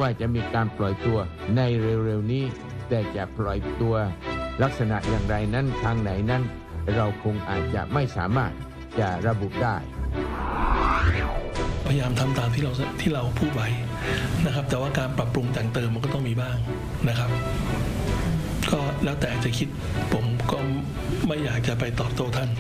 ว่าจะมีการปล่อยตัวในเร็วๆนี้แต่จะปล่อยตัวลักษณะอย่างไรนั้นทางไหนนั้นเราคงอาจจะไม่สามารถจะระบุได้พยายามทำตามที่เราพูดไว้นะครับแต่ว่าการปรับปรุงแต่งเติมมันก็ต้องมีบ้างนะครับก็แล้วแต่จะคิดผมก็ไม่อยากจะไปตอบโต้ท่าน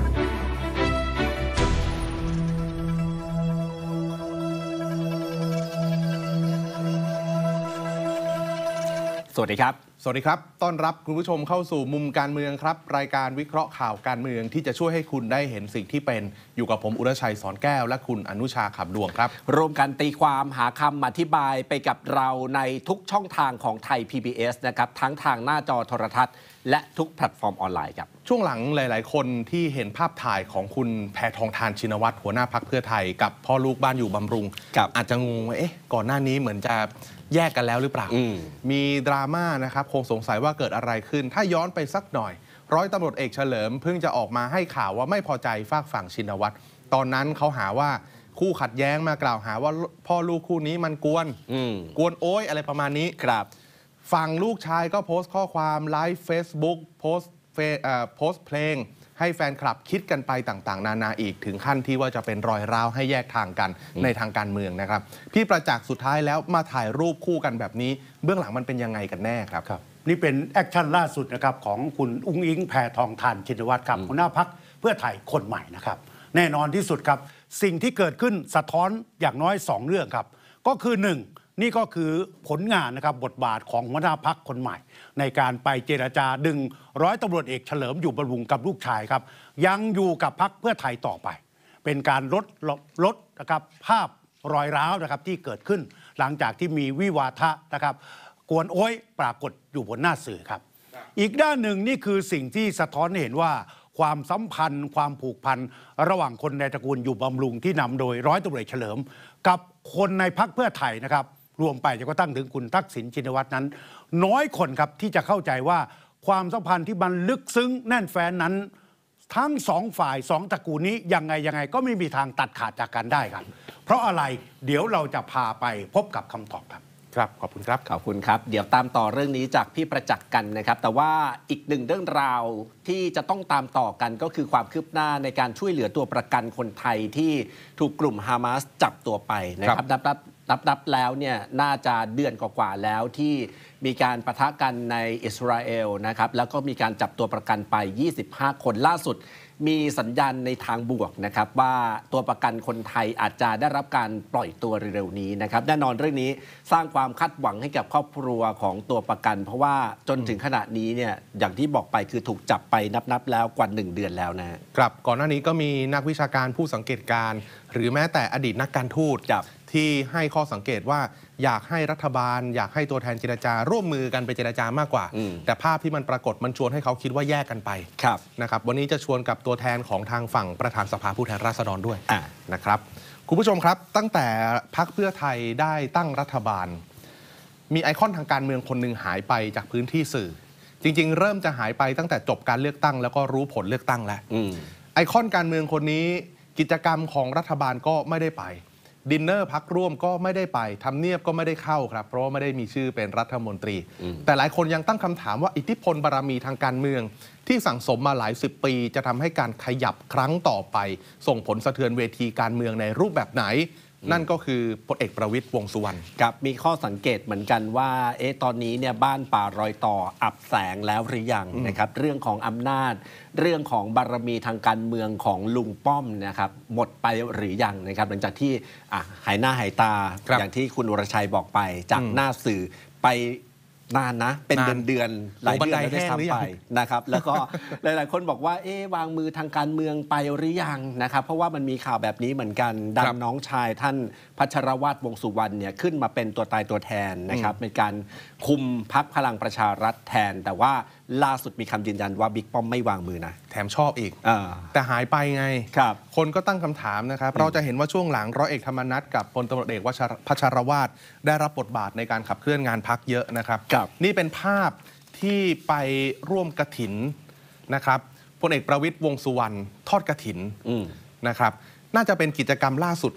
สวัสดีครับสวัสดีครับต้อนรับคุณผู้ชมเข้าสู่มุมการเมืองครับรายการวิเคราะห์ข่าวการเมืองที่จะช่วยให้คุณได้เห็นสิ่งที่เป็นอยู่กับผมอุรชัยสอนแก้วและคุณอนุชาขำดวงครับรวมกันตีความหาคำอธิบายไปกับเราในทุกช่องทางของไทย PBS นะครับทั้งทางหน้าจอโทรทัศน์และทุกแพลตฟอร์มออนไลน์ครับช่วงหลังหลายๆคนที่เห็นภาพถ่ายของคุณแพทองธารชินวัตรหัวหน้าพรรคเพื่อไทยกับพ่อลูกบ้านอยู่บำรุงอาจจะงงว่าก่อนหน้านี้เหมือนจะแยกกันแล้วหรือเปล่ามีดราม่านะครับคงสงสัยว่าเกิดอะไรขึ้นถ้าย้อนไปสักหน่อยร้อยตำรวจเอกเฉลิมเพิ่งจะออกมาให้ข่าวว่าไม่พอใจฝากฝั่งชินวัตรตอนนั้นเขาหาว่าคู่ขัดแย้งมากล่าวหาว่าพ่อลูกคู่นี้มันกวนโอ้ยอะไรประมาณนี้ครับฝั่งลูกชายก็โพสต์ข้อความไลฟ์ Facebook โพสต์เพลงให้แฟนคลับคิดกันไปต่างๆนานาอีกถึงขั้นที่ว่าจะเป็นรอยร้าวให้แยกทางกันในทางการเมืองนะครับพี่ประจักษ์สุดท้ายแล้วมาถ่ายรูปคู่กันแบบนี้เบื้องหลังมันเป็นยังไงกันแน่ครับนี่เป็นแอคชั่นล่าสุดนะครับของคุณอุ้งอิงแพทองธารชินวัตรครับหัวหน้าพรรคเพื่อไทยคนใหม่นะครับแน่นอนที่สุดครับสิ่งที่เกิดขึ้นสะท้อนอย่างน้อย2เรื่องครับก็คือ1นี่ก็คือผลงานนะครับบทบาทของหัวหน้าพรรคคนใหม่ในการไปเจรจาดึงร้อยตำรวจเอกเฉลิมอยู่บำรุงกับลูกชายครับยังอยู่กับพรรคเพื่อไทยต่อไปเป็นการลดนะครับภาพรอยร้าวนะครับที่เกิดขึ้นหลังจากที่มีวิวาทะนะครับกวนโอ้ยปรากฏอยู่บนหน้าสื่อครับอีกด้านหนึ่งนี่คือสิ่งที่สะท้อนให้เห็นว่าความสัมพันธ์ความผูกพันระหว่างคนในตระกูลอยู่บำรุงที่นำโดยร้อยตำรวจเอกเฉลิมกับคนในพรรคเพื่อไทยนะครับรวมไปจนกระทั่งถึงคุณทักษิณชินวัตรนั้นน้อยคนครับที่จะเข้าใจว่าความสัมพันธ์ที่มันลึกซึ้งแน่นแฟ้นนั้นทั้งสองฝ่ายสองตระกูลนี้ยังไงก็ไม่มีทางตัดขาดจากกันได้ครับเพราะอะไรเดี๋ยวเราจะพาไปพบกับคำตอบครับครับขอบคุณครับขอบคุณครับเดี๋ยวตามต่อเรื่องนี้จากพี่ประจักษ์กันนะครับแต่ว่าอีกหนึ่งเรื่องราวที่จะต้องตามต่อกันก็คือความคืบหน้าในการช่วยเหลือตัวประกันคนไทยที่ถูกกลุ่มฮามาสจับตัวไปนะครับนับแล้วเนี่ยน่าจะเดือนกว่าๆแล้วที่มีการปะทะกันในอิสราเอลนะครับแล้วก็มีการจับตัวประกันไป25คนล่าสุดมีสัญญาณในทางบวกนะครับว่าตัวประกันคนไทยอาจจะได้รับการปล่อยตัวเร็วๆนี้นะครับแน่นอนเรื่องนี้สร้างความคาดหวังให้กับครอบครัวของตัวประกันเพราะว่าจนถึงขณะนี้เนี่ยอย่างที่บอกไปคือถูกจับไปนับแล้วกว่า1เดือนแล้วนะครับก่อนหน้านี้ก็มีนักวิชาการผู้สังเกตการณ์หรือแม้แต่อดีตนักการทูตที่ให้ข้อสังเกตว่าอยากให้รัฐบาลอยากให้ตัวแทนเจรจาร่วมมือกันไปเจรจามากกว่าแต่ภาพที่มันปรากฏมันชวนให้เขาคิดว่าแยกกันไปนะครับวันนี้จะชวนกับตัวแทนของทางฝั่งประธานสภาผู้แทนราษฎรด้วยนะครับคุณผู้ชมครับตั้งแต่พรรคเพื่อไทยได้ตั้งรัฐบาลมีไอคอนทางการเมืองคนหนึ่งหายไปจากพื้นที่สื่อจริงๆเริ่มจะหายไปตั้งแต่จบการเลือกตั้งแล้วก็รู้ผลเลือกตั้งแล้วไอคอนการเมืองคนนี้กิจกรรมของรัฐบาลก็ไม่ได้ไปดินเนอร์พักร่วมก็ไม่ได้ไปทำเนียบก็ไม่ได้เข้าครับเพราะว่าไม่ได้มีชื่อเป็นรัฐมนตรีแต่หลายคนยังตั้งคำถามว่าอิทธิพลบารมีทางการเมืองที่สั่งสมมาหลาย10 ปีจะทำให้การขยับครั้งต่อไปส่งผลสะเทือนเวทีการเมืองในรูปแบบไหนนั่นก็คือพลเอกประวิตรวงษ์สุวรรณครับมีข้อสังเกตเหมือนกันว่าตอนนี้เนี่ยบ้านป่ารอยต่ออับแสงแล้วหรือยังนะครับเรื่องของอำนาจเรื่องของบารมีทางการเมืองของลุงป้อมนะครับหมดไปหรือยังนะครับหลังจากที่หายหน้าหายตาอย่างที่คุณวรชัยบอกไปจากหน้าสื่อไปนานนะเป็นเดือนหลายเดือนแล้วได้ซ้ำไปนะครับแล้วก็หลายๆคนบอกว่าวางมือทางการเมืองไปหรือยังนะครับเพราะว่ามันมีข่าวแบบนี้เหมือนกันดันน้องชายท่านพัชรวาทวงษ์สุวรรณเนี่ยขึ้นมาเป็นตัวตายตัวแทนนะครับในการคุมพรรคพลังประชารัฐแทนแต่ว่าล่าสุดมีคำยืนยันว่าบิ๊กป้อมไม่วางมือนะแถมชอบอีกแต่หายไปไงคนก็ตั้งคำถามนะครับเราจะเห็นว่าช่วงหลังร้อยเอกธรรมนัสกับพลตำรวจเอกพัชรวาทได้รับบทบาทในการขับเคลื่อนงานพรรคเยอะนะครับนี่เป็นภาพที่ไปร่วมกฐินนะครับพลเอกประวิตรวงษ์สุวรรณทอดกฐินนะครับน่าจะเป็นกิจกรรมล่าสุดนะท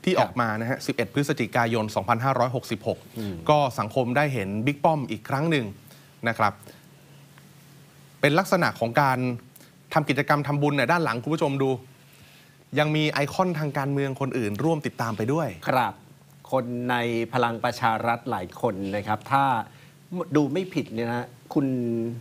ที่ออกมานะฮะ 11 พฤศจิกายน 2566 ก็สังคมได้เห็นบิ๊กป้อมอีกครั้งหนึ่งนะครับเป็นลักษณะของการทำกิจกรรมทำบุญเนี่ยด้านหลังคุณผู้ชมดู ยังมีไอคอนทางการเมืองคนอื่นร่วมติดตามไปด้วยครับคนในพลังประชารัฐหลายคนนะครับถ้าดูไม่ผิดเนี่ยนะคุณ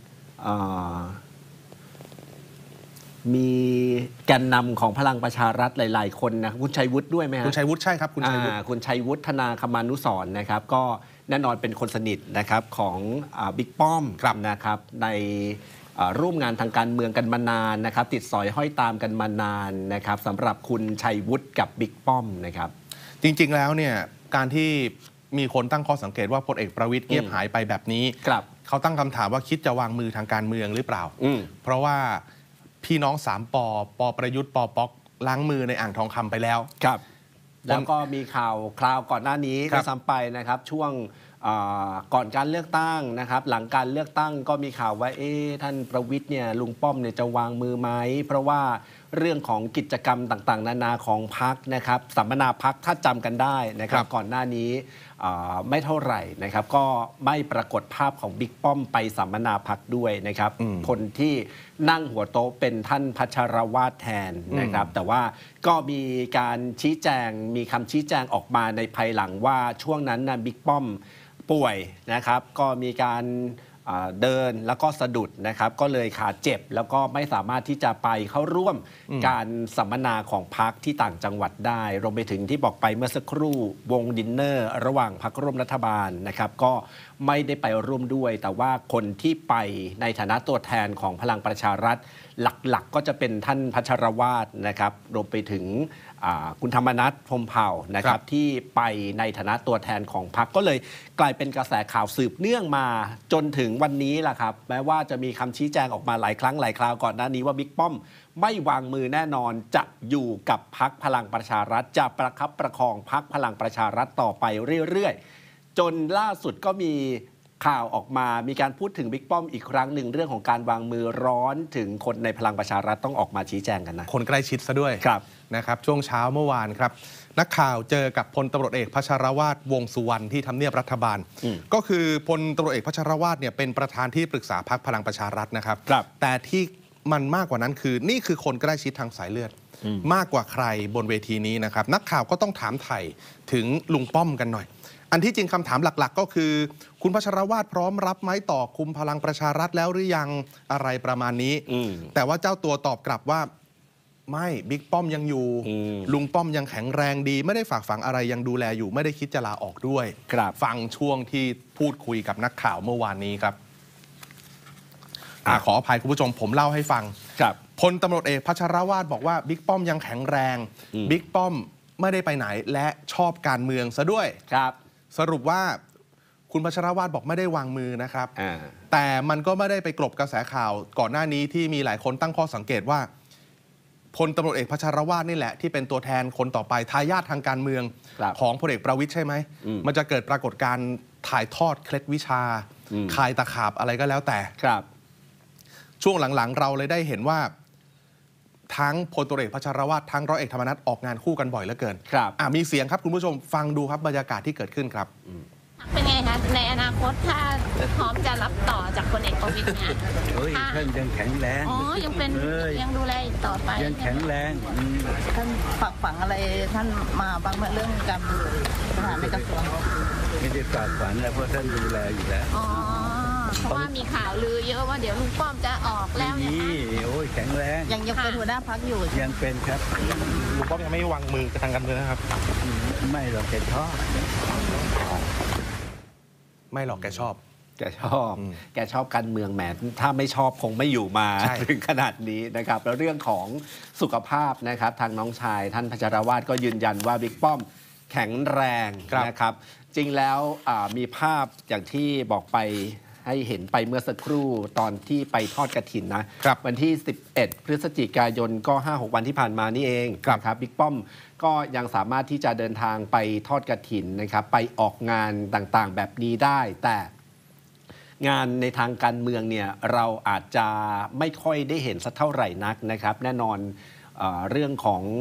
มีแกนนำของพลังประชารัฐหลายๆคนนะคุณชัยวุฒิด้วยไหมฮะคุณชัยวุฒิใช่ครับคุณชัยวุฒิคุณชัยวุฒิธนาคมานุสรณ์นะครับก็แน่นอนเป็นคนสนิทนะครับของบิ๊กป้อมนะครับในร่วมงานทางการเมืองกันมานานนะครับติดสอยห้อยตามกันมานานนะครับสำหรับคุณชัยวุฒิกับบิ๊กป้อมนะครับจริงๆแล้วเนี่ยการที่มีคนตั้งข้อสังเกตว่าพลเอกประวิตรเงียบหายไปแบบนี้เขาตั้งคำถามว่าคิดจะวางมือทางการเมืองหรือเปล่าเพราะว่าพี่น้อง3 ปประยุทธ์ปป๊อกล้างมือในอ่างทองคำไปแล้วครับแล้วก็มีข่าวคราวก่อนหน้านี้ก็ซ้ำไปนะครับช่วงก่อนการเลือกตั้งนะครับหลังการเลือกตั้งก็มีข่าวว่าท่านประวิตรเนี่ยลุงป้อมเนี่ยจะวางมือไหมเพราะว่าเรื่องของกิจกรรมต่างๆนานาของพรรคนะครับสัมมนาพรรคถ้าจำกันได้นะครับก่อนหน้านี้ไม่เท่าไหร่นะครับก็ไม่ปรากฏภาพของบิ๊กป้อมไปสัมมนาพรรคด้วยนะครับคนที่นั่งหัวโต๊ะเป็นท่านพัชรวาทแทนนะครับแต่ว่าก็มีการชี้แจงมีคำชี้แจงออกมาในภายหลังว่าช่วงนั้นนะบิ๊กป้อมป่วยนะครับก็มีการเดินแล้วก็สะดุดนะครับก็เลยขาเจ็บแล้วก็ไม่สามารถที่จะไปเข้าร่วมการสัมมนาของพรรคที่ต่างจังหวัดได้รวมไปถึงที่บอกไปเมื่อสักครู่วงดินเนอร์ระหว่างพรรคร่วมรัฐบาลนะครับก็ไม่ได้ไปร่วมด้วยแต่ว่าคนที่ไปในฐานะตัวแทนของพลังประชารัฐหลักๆก็จะเป็นท่านพัชรวาทนะครับรวมไปถึงคุณธรรมนัสพรหมเผ่านะครับที่ไปในฐานะตัวแทนของพรรคก็เลยกลายเป็นกระแสข่าวสืบเนื่องมาจนถึงวันนี้แหละครับแม้ว่าจะมีคำชี้แจงออกมาหลายครั้งหลายคราวก่อนหน้านี้ว่าบิ๊กป้อมไม่วางมือแน่นอนจะอยู่กับพรรคพลังประชารัฐจะประคับประคองพรรคพลังประชารัฐต่อไปเรื่อยๆจนล่าสุดก็มีข่าวออกมามีการพูดถึงบิ๊กป้อมอีกครั้งหนึ่งเรื่องของการวางมือร้อนถึงคนในพลังประชารัฐต้องออกมาชี้แจงกันนะคนใกล้ชิดซะด้วยนะครับช่วงเช้าเมื่อวานครับนักข่าวเจอกับพลตำรวจเอกพัชรวาทวงษ์สุวรรณที่ทำเนียบรัฐบาลก็คือพลตำรวจเอกพัชรวาทเนี่ยเป็นประธานที่ปรึกษาพรรคพลังประชารัฐนะครับแต่ที่มันมากกว่านั้นคือนี่คือคนใกล้ชิดทางสายเลือดมากกว่าใครบนเวทีนี้นะครับนักข่าวก็ต้องถามไถ่ถึงลุงป้อมกันหน่อยอันที่จริงคำถามหลักๆก็คือคุณพัชรวาทพร้อมรับไหมต่อคุมพลังประชารัฐแล้วหรือยังอะไรประมาณนี้แต่ว่าเจ้าตัวตอบกลับว่าไม่บิ๊กป้อมยังอยู่ลุงป้อมยังแข็งแรงดีไม่ได้ฝากฝังอะไรยังดูแลอยู่ไม่ได้คิดจะลาออกด้วยฟังช่วงที่พูดคุยกับนักข่าวเมื่อวานนี้ครับขออภัยคุณผู้ชมผมเล่าให้ฟังพลตำรวจเอกพัชรวาทบอกว่าบิ๊กป้อมยังแข็งแรงบิ๊กป้อมไม่ได้ไปไหนและชอบการเมืองซะด้วยสรุปว่าคุณพัชรวาทบอกไม่ได้วางมือนะครับแต่มันก็ไม่ได้ไปกลบกระแสข่าวก่อนหน้านี้ที่มีหลายคนตั้งข้อสังเกตว่าพลตำรวจเอกพัชรวาทนี่แหละที่เป็นตัวแทนคนต่อไปทายาททางการเมืองของพลเอกประวิตรใช่ไหมมันจะเกิดปรากฏการณ์ถ่ายทอดเคล็ดวิชาคายตะขาบอะไรก็แล้วแต่ช่วงหลังๆเราเลยได้เห็นว่าทั้งพลตำรวจเอกพัชรวาททั้งร้อยเอกธรรมนัสออกงานคู่กันบ่อยเหลือเกินมีเสียงครับคุณผู้ชมฟังดูครับบรรยากาศที่เกิดขึ้นครับเป็นไงคะในอนาคตถ้าพร้อมจะรับต่อจากพลเอกประวิตรเนี่ยท่านยังแข็งแรงยังเป็นยังดูแลต่อไปยังแข็งแรงท่านฝากฝังอะไรท่านมาบ้างเมื่อเรื่องการบริหารในกระทรวงไม่ได้ฝากฝังแล้วเพราะท่านดูแลอยู่แล้วเพราะว่ามีข่าวลือเยอะว่าเดี๋ยวลุงป้อมจะออกแล้วนี่โอ้ยแข็งแรงยังเป็นหัวหน้าพรรคอยู่ยังเป็นครับลุงป้อมยังไม่วางมือกับทางการเมืองครับไม่หรอกแกชอบไม่หรอกแกชอบแกชอบการเมืองแหมถ้าไม่ชอบคงไม่อยู่มาถึงขนาดนี้นะครับแล้วเรื่องของสุขภาพนะครับทางน้องชายท่านพัชรวาทก็ยืนยันว่าบิ๊กป้อมแข็งแรงนะครับจริงแล้วมีภาพอย่างที่บอกไปให้เห็นไปเมื่อสักครู่ตอนที่ไปทอดกฐินนะวันที่11พฤศจิกายนก็ 5-6 วันที่ผ่านมานี่เองนะครับบิ๊กป้อมก็ยังสามารถที่จะเดินทางไปทอดกฐินนะครับไปออกงานต่างๆแบบนี้ได้แต่งานในทางการเมืองเนี่ยเราอาจจะไม่ค่อยได้เห็นสักเท่าไหร่นักนะครับแน่นอนเรื่องของ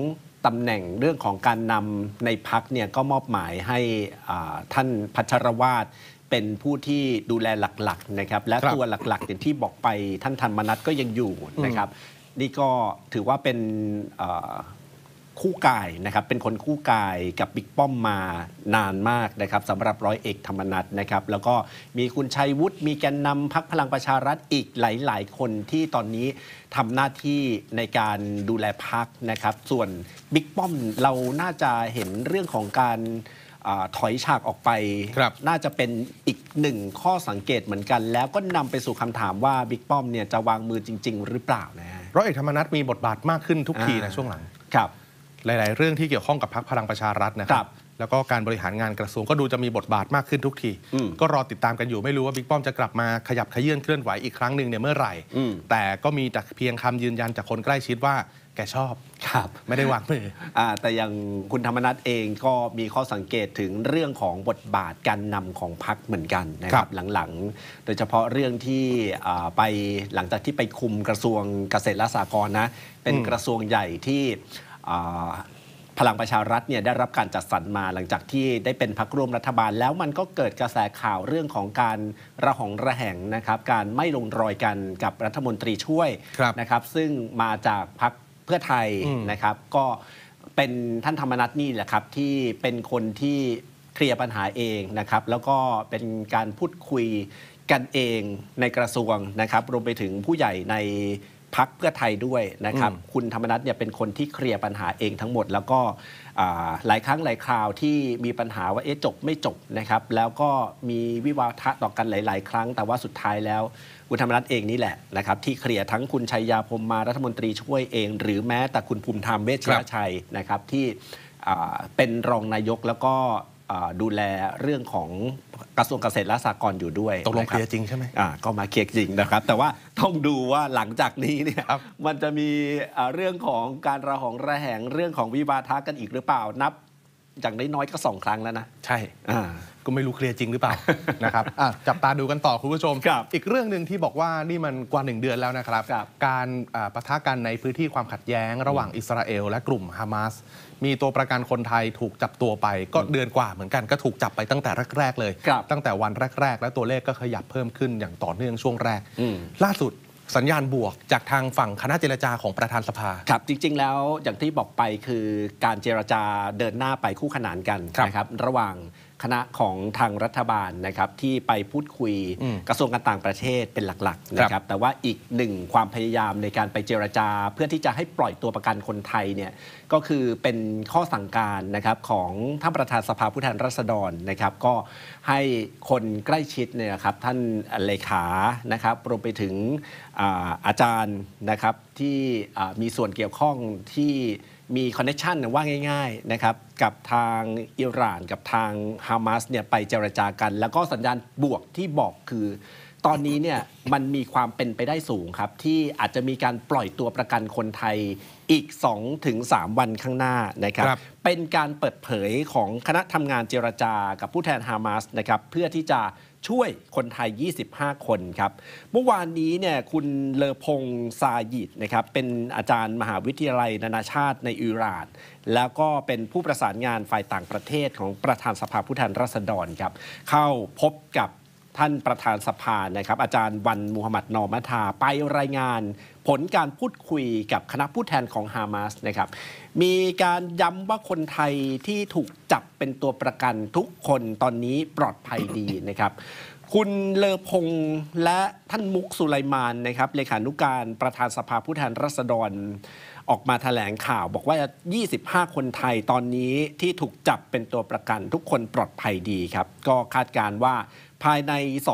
ตำแหน่งเรื่องของการนำในพรรคเนี่ยก็มอบหมายให้ท่านพัชรวาทเป็นผู้ที่ดูแลหลักๆนะครับและตัวหลักๆอย่างที่บอกไปท่านธรรมนัสก็ยังอยู่นะครับนี่ก็ถือว่าเป็นคู่กายนะครับเป็นคนคู่กายกับบิ๊กป้อมมานานมากนะครับสำหรับร้อยเอกธรรมนัสนะครับแล้วก็มีคุณชัยวุฒิมีแกนนำพรรคพลังประชารัฐอีกหลายๆคนที่ตอนนี้ทำหน้าที่ในการดูแลพรรคนะครับส่วนบิ๊กป้อมเราน่าจะเห็นเรื่องของการถอยฉากออกไปน่าจะเป็นอีกหนึ่งข้อสังเกตเหมือนกันแล้วก็นำไปสู่คำถามว่าบิ๊กป้อมเนี่ยจะวางมือจริงๆหรือเปล่านะฮะร้อยเอกธรรมนัสมีบทบาทมากขึ้นทุกทีในช่วงหลังครับหลายๆเรื่องที่เกี่ยวข้องกับพรรคพลังประชารัฐนะครับแล้วก็การบริหารงานกระทรวงก็ดูจะมีบทบาทมากขึ้นทุกทีก็รอติดตามกันอยู่ไม่รู้ว่าบิ๊กป้อมจะกลับมาขยับขยื่นเคลื่อนไหวอีกครั้งหนึ่งเนี่ยเมื่อไหร่แต่ก็มีแต่เพียงคำยืนยันจากคนใกล้ชิดว่าแกชอบครับไม่ได้วางมือแต่อย่างคุณธรรมนัสเองก็มีข้อสังเกตถึงเรื่องของบทบาทการนำของพรรคเหมือนกันนะครับหลังๆโดยเฉพาะเรื่องที่ไปหลังจากที่ไปคุมกระทรวงเกษตรและสหกรณ์นะเป็นกระทรวงใหญ่ที่พลังประชารัฐเนี่ยได้รับการจัดสรรมาหลังจากที่ได้เป็นพรรคร่วมรัฐบาลแล้วมันก็เกิดกระแสข่าวเรื่องของการระหองระแหงนะครับการไม่ลงรอยกันกับรัฐมนตรีช่วยนะครับซึ่งมาจากพรรคเพื่อไทยนะครับก็เป็นท่านธรรมนัสนี่แหละครับที่เป็นคนที่เคลียร์ปัญหาเองนะครับแล้วก็เป็นการพูดคุยกันเองในกระทรวงนะครับรวมไปถึงผู้ใหญ่ในพรรคเพื่อไทยด้วยนะครับคุณธรรมนัสเนี่ยเป็นคนที่เคลียร์ปัญหาเองทั้งหมดแล้วก็หลายครั้งหลายคราวที่มีปัญหาว่าจบไม่จบนะครับแล้วก็มีวิวาทะต่อกันหลายๆครั้งแต่ว่าสุดท้ายแล้วคุณธรรมนัสเองนี่แหละนะครับที่เคลียร์ทั้งคุณชัยยาพรหมมารัฐมนตรีช่วยเองหรือแม้แต่คุณภูมิธรรมเวชชชัยนะครับที่เป็นรองนายกแล้วก็ดูแลเรื่องของกระทรวงเกษตรและสหกรณ์อยู่ด้วยตกลงเคลียร์จริงใช่ไหมก็มาเคลียร์จริงนะครับแต่ว่าต้องดูว่าหลังจากนี้เนี่ยมันจะมีเรื่องของการระหองระแหงเรื่องของวิวาทะกันอีกหรือเปล่านับอย่างน้อยๆก็2 ครั้งแล้วนะใช่ก็ไม่รู้เคลียร์จริงหรือเปล่านะครับจับตาดูกันต่อคุณผู้ชมอีกเรื่องหนึ่งที่บอกว่านี่มันกว่า1 เดือนแล้วนะครับการปะทะกันในพื้นที่ความขัดแย้งระหว่างอิสราเอลและกลุ่มฮามาสมีตัวประกันคนไทยถูกจับตัวไปก็เดือนกว่าเหมือนกันก็ถูกจับไปตั้งแต่แรกๆเลยตั้งแต่วันแรกๆและตัวเลขก็ขยับเพิ่มขึ้นอย่างต่อเนื่องช่วงแรกล่าสุดสัญญาณบวกจากทางฝั่งคณะเจรจาของประธานสภาครับจริงๆแล้วอย่างที่บอกไปคือการเจรจาเดินหน้าไปคู่ขนานกันนะครับระหว่างคณะของทางรัฐบาลนะครับที่ไปพูดคุยกระทรวงการต่างประเทศเป็นหลักๆนะครับแต่ว่าอีกหนึ่งความพยายามในการไปเจรจาเพื่อที่จะให้ปล่อยตัวประกันคนไทยเนี่ยก็คือเป็นข้อสั่งการนะครับของท่านประธานสภาผู้แทนราษฎรนะครับก็ให้คนใกล้ชิดเนี่ยครับท่านเลขานะครับรวมไปถึงอาจารย์นะครับที่มีส่วนเกี่ยวข้องที่มีคอนเนคชั่นว่าง่ายๆนะครับกับทางอิหร่านกับทางฮามาสเนี่ยไปเจรจากันแล้วก็สัญญาณบวกที่บอกคือตอนนี้เนี่ยมันมีความเป็นไปได้สูงครับที่อาจจะมีการปล่อยตัวประกันคนไทยอีก 2-3 วันข้างหน้านะครับเป็นการเปิดเผยของคณะทำงานเจรจากับผู้แทนฮามาสนะครับเพื่อที่จะช่วยคนไทย25 คนครับเมื่อวานนี้เนี่ยคุณเลอพงซายิดนะครับเป็นอาจารย์มหาวิทยาลัยนานาชาติในอิหร่านแล้วก็เป็นผู้ประสานงานฝ่ายต่างประเทศของประธานสภาผู้แทนราษฎรครับเข้าพบกับท่านประธานสภานะครับอาจารย์วันมูฮัมหมัดนอมัทาไปรายงานผลการพูดคุยกับคณะผู้แทนของฮามาสนะครับมีการย้ำว่าคนไทยที่ถูกจับเป็นตัวประกันทุกคนตอนนี้ปลอดภัยดีนะครับคุณเลอพงและท่านมุกสุไลมานนะครับเลขานุการประธานสภาผู้แทนราษฎรออกมาแถลงข่าวบอกว่า25 คนไทยตอนนี้ที่ถูกจับเป็นตัวประกันทุกคนปลอดภัยดีครับก็คาดการณ์ว่าภายใน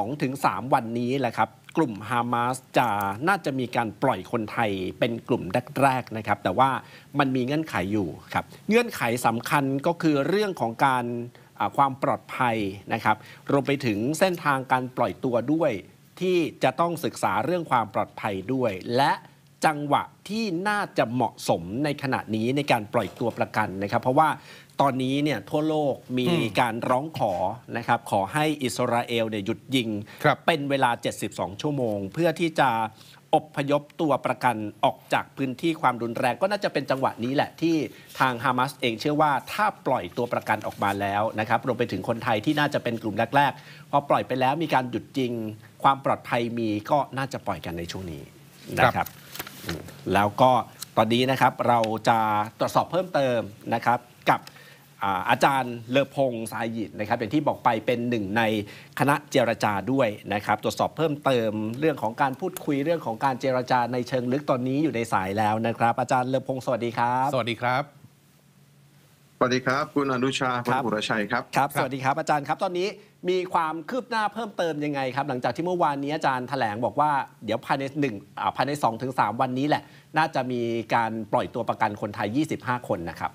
2-3 วันนี้แหละครับกลุ่มฮามาสน่าจะมีการปล่อยคนไทยเป็นกลุ่มแรกๆนะครับแต่ว่ามันมีเงื่อนไขอยู่ครับเงื่อนไขสำคัญก็คือเรื่องของการความปลอดภัยนะครับรวมไปถึงเส้นทางการปล่อยตัวด้วยที่จะต้องศึกษาเรื่องความปลอดภัยด้วยและจังหวะที่น่าจะเหมาะสมในขณะนี้ในการปล่อยตัวประกันนะครับเพราะว่าตอนนี้เนี่ยทั่วโลกมีการร้องขอนะครับขอให้อิสราเอลเนี่ยหยุดยิงเป็นเวลา72 ชั่วโมงเพื่อที่จะอพยพตัวประกันออกจากพื้นที่ความรุนแรงก็น่าจะเป็นจังหวะนี้แหละที่ทางฮามาสเองเชื่อว่าถ้าปล่อยตัวประกันออกมาแล้วนะครับรวมไปถึงคนไทยที่น่าจะเป็นกลุ่มแรกๆพอปล่อยไปแล้วมีการหยุดยิงความปลอดภัยมีก็น่าจะปล่อยกันในช่วงนี้นะครับแล้วก็ตอนนี้นะครับเราจะตรวจสอบเพิ่มเติมนะครับกับอาจารย์เลอพงษ์สายหยิดนะครับอย่างที่บอกไปเป็นหนึ่งในคณะเจรจาด้วยนะครับตรวจสอบเพิ่มเติมเรื่องของการพูดคุยเรื่องของการเจรจาในเชิงลึกตอนนี้อยู่ในสายแล้วนะครับอาจารย์เลอพงษ์สวัสดีครับสวัสดีครับสวัสดีครับคุณอนุชาคุณอุรชัยครับครับสวัสดีครับอาจารย์ครับตอนนี้มีความคืบหน้าเพิ่มเติมยังไงครับหลังจากที่เมื่อวานนี้อาจารย์แถลงบอกว่าเดี๋ยวภายใน 2-3 วันนี้แหละน่าจะมีการปล่อยตัวประกันคนไทย25 คนนะครับ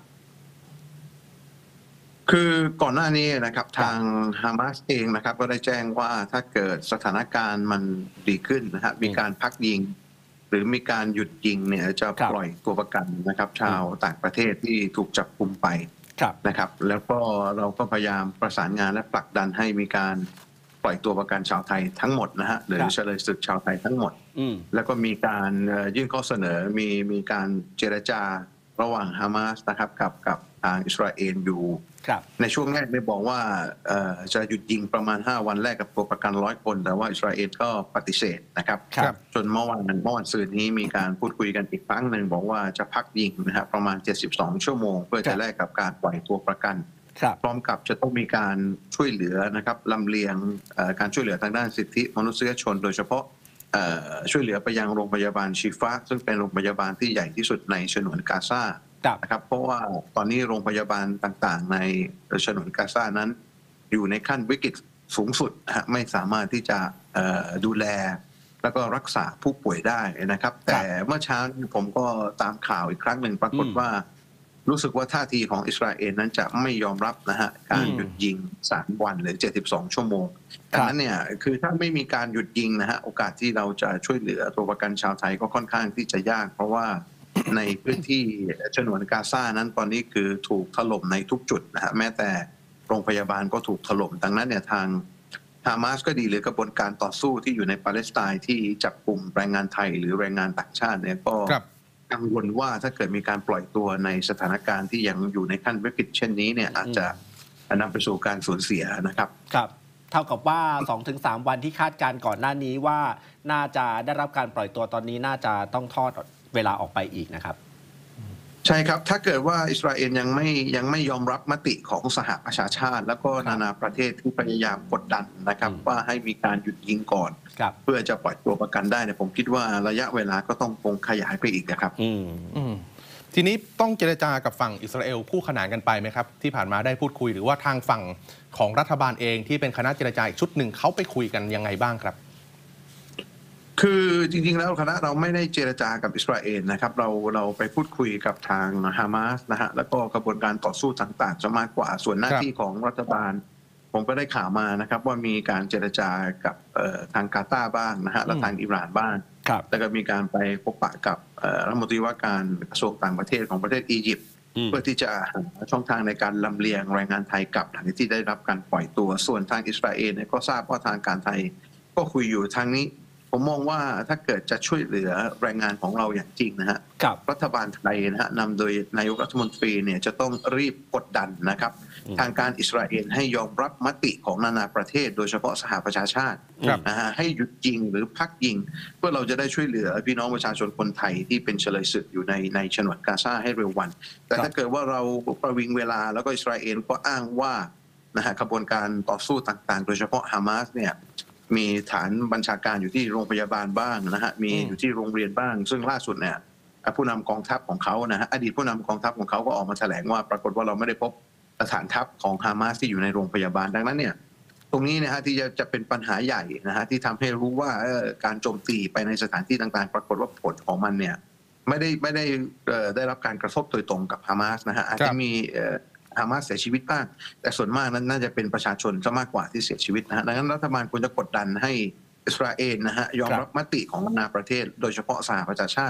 คือก่อนหน้านี้นะครับทางฮามาสเองนะครับก็ได้แจ้งว่าถ้าเกิดสถานการณ์มันดีขึ้นนะครับมีการพักยิงหรือมีการหยุดยิงเนี่ยจะปล่อยตัวประกันนะครับชาวต่างประเทศที่ถูกจับกุมไปนะครับแล้วก็เราก็พยายามประสานงานและผลักดันให้มีการปล่อยตัวประกันชาวไทยทั้งหมดนะฮะหรือเฉลยศึกชาวไทยทั้งหมดแล้วก็มีการยื่นข้อเสนอมีการเจรจาระหว่างฮามาสนะครับกับทางอิสราเอลอยู่ในช่วงแรกได้บอกว่าจะหยุดยิงประมาณ5 วันแรกกับตัวประกัน100 คนแต่ว่าอิสราเอลก็ปฏิเสธนะครับจนเมื่อวันศุกร์นี้มีการพูดคุยกันอีกครั้งหนึ่งบอกว่าจะพักยิงนะครับประมาณ72 ชั่วโมงเพื่อจะแลกกับการปล่อยตัวประกันพร้อมกับจะต้องมีการช่วยเหลือนะครับลำเลียงการช่วยเหลือทางด้านสิทธิมนุษยชนโดยเฉพาะช่วยเหลือไปยังโรงพยาบาลชิฟาซึ่งเป็นโรงพยาบาลที่ใหญ่ที่สุดในฉนวนกาซานะครับเพราะว่าตอนนี้โรงพยาบาลต่างๆในฉนวนกาซานั้นอยู่ในขั้นวิกฤตสูงสุดไม่สามารถที่จะดูแลแล้วก็รักษาผู้ป่วยได้นะครับแต่เมื่อเช้าผมก็ตามข่าวอีกครั้งหนึ่งปรากฏว่ารู้สึกว่าท่าทีของอิสราเอลนั้นจะไม่ยอมรับนะฮะการหยุดยิง3 วันหรือ72 ชั่วโมงดังนั้นเนี่ยคือถ้าไม่มีการหยุดยิงนะฮะโอกาสที่เราจะช่วยเหลือตัวประกันชาวไทยก็ค่อนข้างที่จะยากเพราะว่าในพื้นที่ฉนวนกาซานั้นตอนนี้คือถูกถล่มในทุกจุดนะฮะแม้แต่โรงพยาบาลก็ถูกถล่มดังนั้นเนี่ยทางฮามาสก็ดีหรือกระบวนการต่อสู้ที่อยู่ในปาเลสไตน์ที่จับกลุ่มแรงงานไทยหรือแรงงานต่างชาติเนี่ยก็กังวลว่าถ้าเกิดมีการปล่อยตัวในสถานการณ์ที่ยังอยู่ในขั้นวิกฤตเช่นนี้เนี่ยอาจจะนำไปสู่การสูญเสียนะครับครับเท่ากับว่า 2-3 วันที่คาดการณ์ก่อนหน้านี้ว่าน่าจะได้รับการปล่อยตัวตอนนี้น่าจะต้องทอดเวลาออกไปอีกนะครับใช่ครับถ้าเกิดว่าอิสราเอลยังไม่ยอมรับมติของสหประชาชาติแล้วก็นานาประเทศที่พยายามกดดันนะครับว่าให้มีการหยุดยิงก่อนเพื่อจะปล่อยตัวประกันได้เนี่ยผมคิดว่าระยะเวลาก็ต้องคงขยายไปอีกนะครับทีนี้ต้องเจรจากับฝั่งอิสราเอลคู่ขนานกันไปไหมครับที่ผ่านมาได้พูดคุยหรือว่าทางฝั่งของรัฐบาลเองที่เป็นคณะเจรจาอีกชุดหนึ่งเขาไปคุยกันยังไงบ้างครับคือจริงๆแล้วคณะเราไม่ได้เจรจากับอิสราเอลนะครับเราไปพูดคุยกับทางฮามาสนะฮะแล้วก็กระบวนการต่อสู้ต่างๆจะมากกว่าส่วนหน้าที่ของรัฐบาลผมก็ได้ข่าวมานะครับว่ามีการเจรจากับทางกาตาร์บ้างนะฮะและทางอิหร่านบ้างแล้วก็มีการไปพบปะกับรัฐมนตรีว่าการกระทรวงต่างประเทศของประเทศอียิปต์เพื่อที่จะหาช่องทางในการลำเลียงแรงงานไทยกลับหลังที่ได้รับการปล่อยตัวส่วนทางอิสราเอลเนี่ยก็ทราบว่าทางการไทยก็คุยอยู่ทางนี้ผมมองว่าถ้าเกิดจะช่วยเหลือแรงงานของเราอย่างจริงนะฮะรัฐบาลไทยนะฮะนำโดยนายกรัฐมนตรีเนี่ยจะต้องรีบกดดันนะครับทางการอิสราเอลให้ยอมรับมติของนานาประเทศโดยเฉพาะสหประชาชาตินะฮะให้หยุดยิงหรือพักยิงเพื่อเราจะได้ช่วยเหลือพี่น้องประชาชนคนไทยที่เป็นเฉลยศึกอยู่ในฉนวนกาซาให้เร็ววันแต่ถ้าเกิดว่าเราประวิงเวลาแล้วก็อิสราเอลก็อ้างว่านะฮะกระบวนการต่อสู้ต่างๆโดยเฉพาะฮามาสเนี่ยมีฐานบัญชาการอยู่ที่โรงพยาบาลบ้างนะฮะมีอยู่ที่โรงเรียนบ้างซึ่งล่าสุดเนี่ยผู้นำกองทัพของเขานะฮะอดีตผู้นำกองทัพของเขาก็ออกมาแถลงว่าปรากฏว่าเราไม่ได้พบฐานทัพของฮามาสที่อยู่ในโรงพยาบาลดังนั้นเนี่ยตรงนี้นะฮะที่จะเป็นปัญหาใหญ่นะฮะที่ทำให้รู้ว่าการโจมตีไปในสถานที่ต่างๆปรากฏว่าผลของมันเนี่ยไม่ได้รับการกระทบโดยตรงกับฮามาสนะฮะอาจจะมีฮามาสเสียชีวิตบ้างแต่ส่วนมากนั้นน่าจะเป็นประชาชนซะมากกว่าที่เสียชีวิตนะฮะดังนั้นรัฐบาลควรจะกดดันให้อิสราเอลนะฮะยอมรับมติของนานาประเทศโดยเฉพาะสหประชาชาติ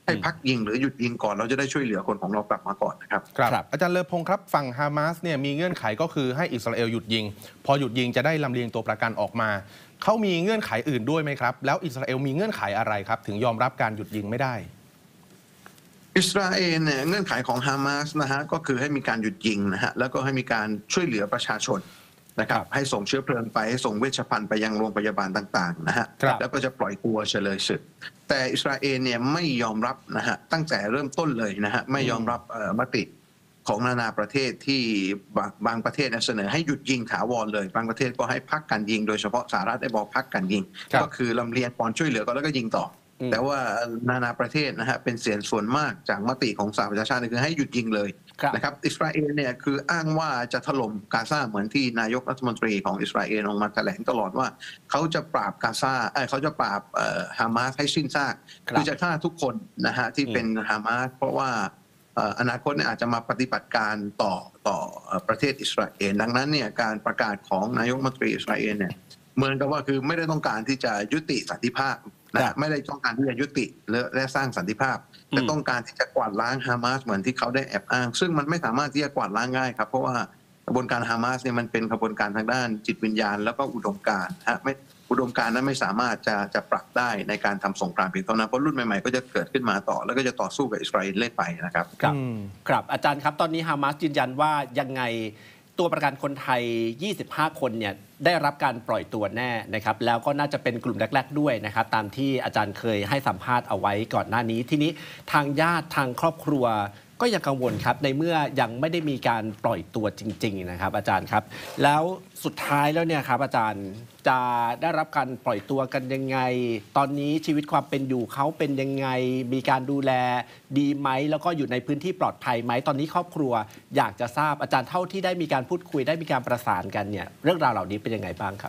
ให้พักยิงหรือหยุดยิงก่อนเราจะได้ช่วยเหลือคนของเรากลับมาก่อนนะครับครับอาจารย์เลอพงศ์ครับฝั่งฮามาสเนี่ยมีเงื่อนไขก็คือให้อิสราเอลหยุดยิงพอหยุดยิงจะได้ลำเลียงตัวประกันออกมาเขามีเงื่อนไขอื่นด้วยไหมครับแล้วอิสราเอลมีเงื่อนไขอะไรครับถึงยอมรับการหยุดยิงไม่ได้อิสราเอลเนี่ยเงื่อนไขของฮามาสนะฮะก็คือให้มีการหยุดยิงนะฮะแล้วก็ให้มีการช่วยเหลือประชาชนนะครับให้ส่งเชื้อเพลิงไปให้ส่งเวชภัณฑ์ไปยังโรงพยาบาลต่างๆนะฮะแล้วก็จะปล่อยตัวเฉลยศึกแต่อิสราเอลเนี่ยไม่ยอมรับนะฮะตั้งแต่เริ่มต้นเลยนะฮะไม่ยอมรับมติของนานาประเทศที่บางประเทศเสนอให้หยุดยิงถาวรเลยบางประเทศก็ให้พักการยิงโดยเฉพาะสหรัฐได้บอกพักการยิงก็คือลำเลียงก่อนช่วยเหลือก่อนแล้วก็ยิงต่อแต่ว่านานาประเทศนะฮะเป็นเสียงส่วนมากจากมติของสหประชาชาติคือให้หยุดยิงเลยนะครับอิสราเอลเนี่ยคืออ้างว่าจะถล่มกาซาเหมือนที่นายกรัฐมนตรีของอิสราเอลออกมาแถลงตลอดว่าเขาจะปราบกาซาเขาจะปราบฮามาสให้สิ้นซากคือจะฆ่าทุกคนนะฮะที่เป็นฮามาสเพราะว่าอนาคตเนี่ยอาจจะมาปฏิบัติการต่อประเทศอิสราเอลดังนั้นเนี่ยการประกาศของนายกรัฐมนตรีอิสราเอลเนี่ยเหมือนกับว่าคือไม่ได้ต้องการที่จะยุติสันติภาพนะไม่ได้ต้องการที่จะยุติและสร้างสันติภาพแต่ต้องการที่จะกวาดล้างฮามาสเหมือนที่เขาได้แอบอ้างซึ่งมันไม่สามารถที่จะกวาดล้างง่ายครับเพราะว่ากระบวนการฮามาสเนี่ยมันเป็นกระบวนการทางด้านจิตวิญญาณแล้วก็อุดมการณ์ไม่อุดมการณ์นั้นไม่สามารถจะปรับได้ในการทำสงครามเพียงเท่านั้นเพราะรุ่นใหม่ๆก็จะเกิดขึ้นมาต่อแล้วก็จะต่อสู้กับอิสราเอลเรื่อยไปนะครับครับอาจารย์ครับตอนนี้ฮามาสยืนยันว่ายังไงตัวประกันคนไทย25คนเนี่ยได้รับการปล่อยตัวแน่นะครับแล้วก็น่าจะเป็นกลุ่มแรกๆด้วยนะครับตามที่อาจารย์เคยให้สัมภาษณ์เอาไว้ก่อนหน้านี้ทีนี้ทางญาติทางครอบครัวก็ยังกังวลครับในเมื่อยังไม่ได้มีการปล่อยตัวจริงๆนะครับอาจารย์ครับแล้วสุดท้ายแล้วเนี่ยครับอาจารย์จะได้รับการปล่อยตัวกันยังไงตอนนี้ชีวิตความเป็นอยู่เขาเป็นยังไงมีการดูแลดีไหมแล้วก็อยู่ในพื้นที่ปลอดภัยไหมตอนนี้ครอบครัวอยากจะทราบอาจารย์เท่าที่ได้มีการพูดคุยได้มีการประสานกันเนี่ยเรื่องราวเหล่านี้เป็นยังไงบ้างครับ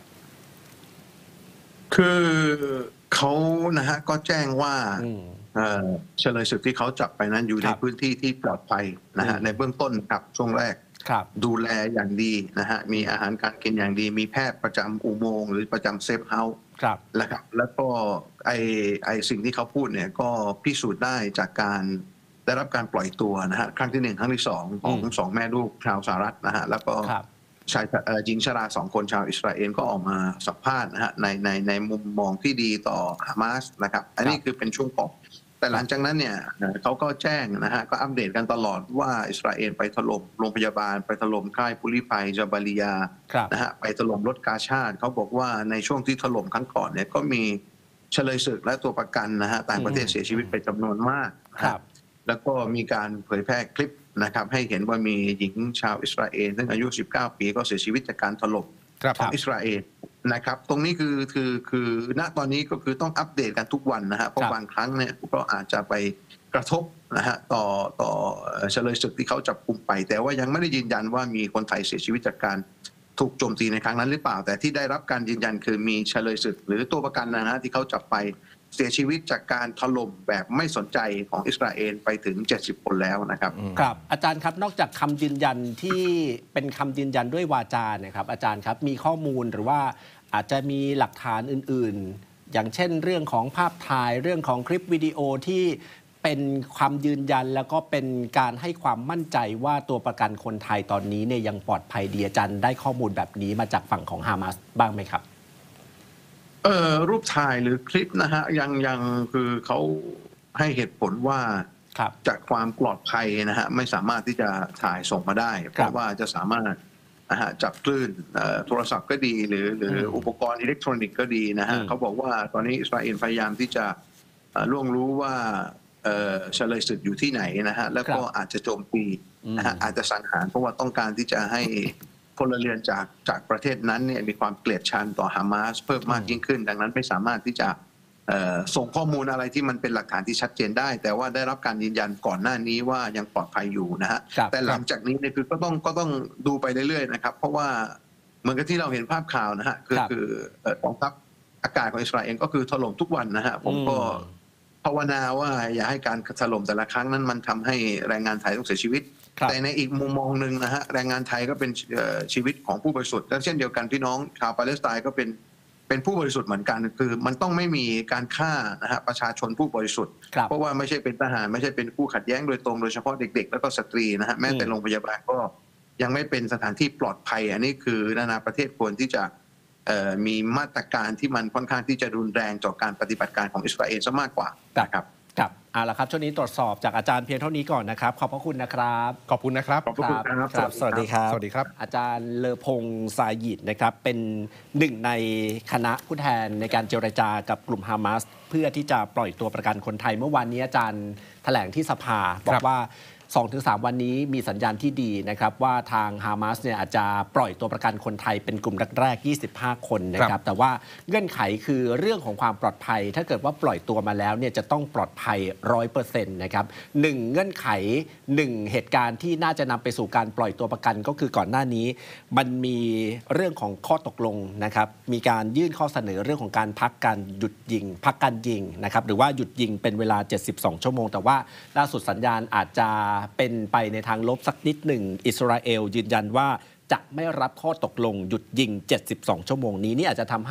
คือเขานะฮะก็แจ้งว่าเฉลยศึกที่เขาจับไปนั้นอยู่ในพื้นที่ที่ปลอดภัยนะฮะในเบื้องต้นครับช่วงแรกดูแลอย่างดีนะฮะมีอาหารการกินอย่างดีมีแพทย์ประจำอุโมงค์หรือประจำเซฟเฮาส์นะครับแล้วก็ไอสิ่งที่เขาพูดเนี่ยก็พิสูจน์ได้จากการได้รับการปล่อยตัวนะฮะครั้งที่1ครั้งที่2ของ2แม่ลูกชาวสหรัฐนะฮะแล้วก็ชายหญิงชรา2คนชาวอิสราเอลก็ออกมาสัมภาษณ์นะฮะในมุมมองที่ดีต่อฮามาสนะครับอันนี้คือเป็นช่วงก่อนแต่หลังจากนั้นเนี่ยเขาก็แจ้งนะฮะก็อัปเดตกันตลอดว่าอิสราเอลไปถล่มโรงพยาบาลไปถล่มค่ายผู้ลี้ภัยจาบาลียานะฮะไปถล่มรถกาชาดเขาบอกว่าในช่วงที่ถล่มครั้งก่อนเนี่ยก็มีเฉลยศึกและตัวประกันนะฮะต่างประเทศเสียชีวิตไปจำนวนมากครับแล้วก็มีการเผยแพร่คลิปนะครับให้เห็นว่ามีหญิงชาวอิสราเอลซึ่งอายุ19 ปีก็เสียชีวิตจากการถล่มของอิสราเอลนะครับตรงนี้คือณตอนนี้ก็คือต้องอัปเดตกันทุกวันนะฮะเพราะบางครั้งเนี่ยก็อาจจะไปกระทบนะฮะต่อเฉลยศึกที่เขาจับกุมไปแต่ว่ายังไม่ได้ยืนยันว่ามีคนไทยเสียชีวิตจากการถูกโจมตีในครั้งนั้นหรือเปล่าแต่ที่ได้รับการยืนยันคือมีเฉลยศึกหรือตัวประกันนะฮะที่เขาจับไปเสียชีวิตจากการถล่มแบบไม่สนใจของอิสราเอลไปถึง70 คนแล้วนะครับครับอาจารย์ครับนอกจากคำยืนยันที่เป็นคำยืนยันด้วยวาจานะครับอาจารย์ครับมีข้อมูลหรือว่าอาจจะมีหลักฐานอื่นๆอย่างเช่นเรื่องของภาพถ่ายเรื่องของคลิปวิดีโอที่เป็นความยืนยันแล้วก็เป็นการให้ความมั่นใจว่าตัวประกันคนไทยตอนนี้เนี่ยยังปลอดภัยดีอาจารย์ได้ข้อมูลแบบนี้มาจากฝั่งของฮามาสบ้างไหมครับรูปถ่ายหรือคลิปนะฮะยังคือเขาให้เหตุผลว่าจากความปลอดภัยนะฮะไม่สามารถที่จะถ่ายส่งมาได้เพราะว่าจะสามารถนะฮะจับคลื่นโทรศัพท์ก็ดีหรืออุปกรณ์อิเล็กทรอนิกส์ก็ดีนะฮะเขาบอกว่าตอนนี้อิสราเอลพยายามที่จะล่วงรู้ว่าเฉลยศึกอยู่ที่ไหนนะฮะแล้วก็อาจจะโจมตีนะฮะอาจจะสังหารเพราะว่าต้องการที่จะให้พลเรือนจากประเทศนั้นเนี่ยมีความเกลียดชังต่อฮามาสเพิ่มมากยิ่งขึ้นดังนั้นไม่สามารถที่จะส่งข้อมูลอะไรที่มันเป็นหลักฐานที่ชัดเจนได้แต่ว่าได้รับการยืนยันก่อนหน้านี้ว่ายังปลอดภัยอยู่นะฮะแต่หลังจากนี้เนี่ยคือก็ต้องดูไปเรื่อยๆนะครับเพราะว่าเหมือนกับที่เราเห็นภาพข่าวนะฮะคือกองทัพอากาศของอิสราเอลก็คือถล่มทุกวันนะฮะผมก็ภาวนาว่าอย่าให้การถล่มแต่ละครั้งนั้นมันทำให้แรงงานไทยต้องเสียชีวิตแต่ในอีกมุมมองหนึ่งนะฮะแรงงานไทยก็เป็นชีวิตของผู้บริสุทธิ์และเช่นเดียวกันพี่น้องชาวปาเลสไตน์ก็เป็นเป็นผู้บริสุทธิ์เหมือนกันคือมันต้องไม่มีการฆ่านะฮะประชาชนผู้บริสุทธิ์เพราะว่าไม่ใช่เป็นทหารไม่ใช่เป็นคู่ขัดแย้งโดยตรงโดยเฉพาะเด็กๆแล้วก็สตรีนะฮะแม้แต่โรงพยาบาลก็ยังไม่เป็นสถานที่ปลอดภัยอันนี้คือนานาประเทศควรที่จะมีมาตรการที่มันค่อนข้างที่จะรุนแรงต่อการปฏิบัติการของอิสราเอลซะมากกว่านะครับครับเอาละครับช่วงนี้ตรวจสอบจากอาจารย์เพียงเท่านี้ก่อนนะครับขอบพระคุณนะครับขอบคุณนะครับขอบคุณครับสวัสดีครับสวัสดีครับอาจารย์เลอพงษ์ซายิดนะครับเป็นหนึ่งในคณะผู้แทนในการเจรจากับกลุ่มฮามาสเพื่อที่จะปล่อยตัวประกันคนไทยเมื่อวานนี้อาจารย์แถลงที่สภาบอกว่า 2-3 วันนี้มีสัญญาณที่ดีนะครับว่าทางฮามาสเนี่ยอาจจะปล่อยตัวประกันคนไทยเป็นกลุ่มแรกๆ25 คนนะครับแต่ว่าเงื่อนไขคือเรื่องของความปลอดภัยถ้าเกิดว่าปล่อยตัวมาแล้วเนี่ยจะต้องปลอดภัย 100% นะครับ1เงื่อนไข1เหตุการณ์ที่น่าจะนำไปสู่การปล่อยตัวประกันก็คือก่อนหน้านี้มันมีเรื่องของข้อตกลงนะครับมีการยื่นข้อเสนอเรื่องของการพักการหยุดยิงพักการยิงนะครับหรือว่าหยุดยิงเป็นเวลา72 ชั่วโมงแต่ว่าล่าสุดสัญญาณอาจจะเป็นไปในทางลบสักนิดหนึ่งอิสราเอลยืนยันว่าจะไม่รับข้อตกลงหยุดยิง72 ชั่วโมงนี้นี่อาจจะทำให้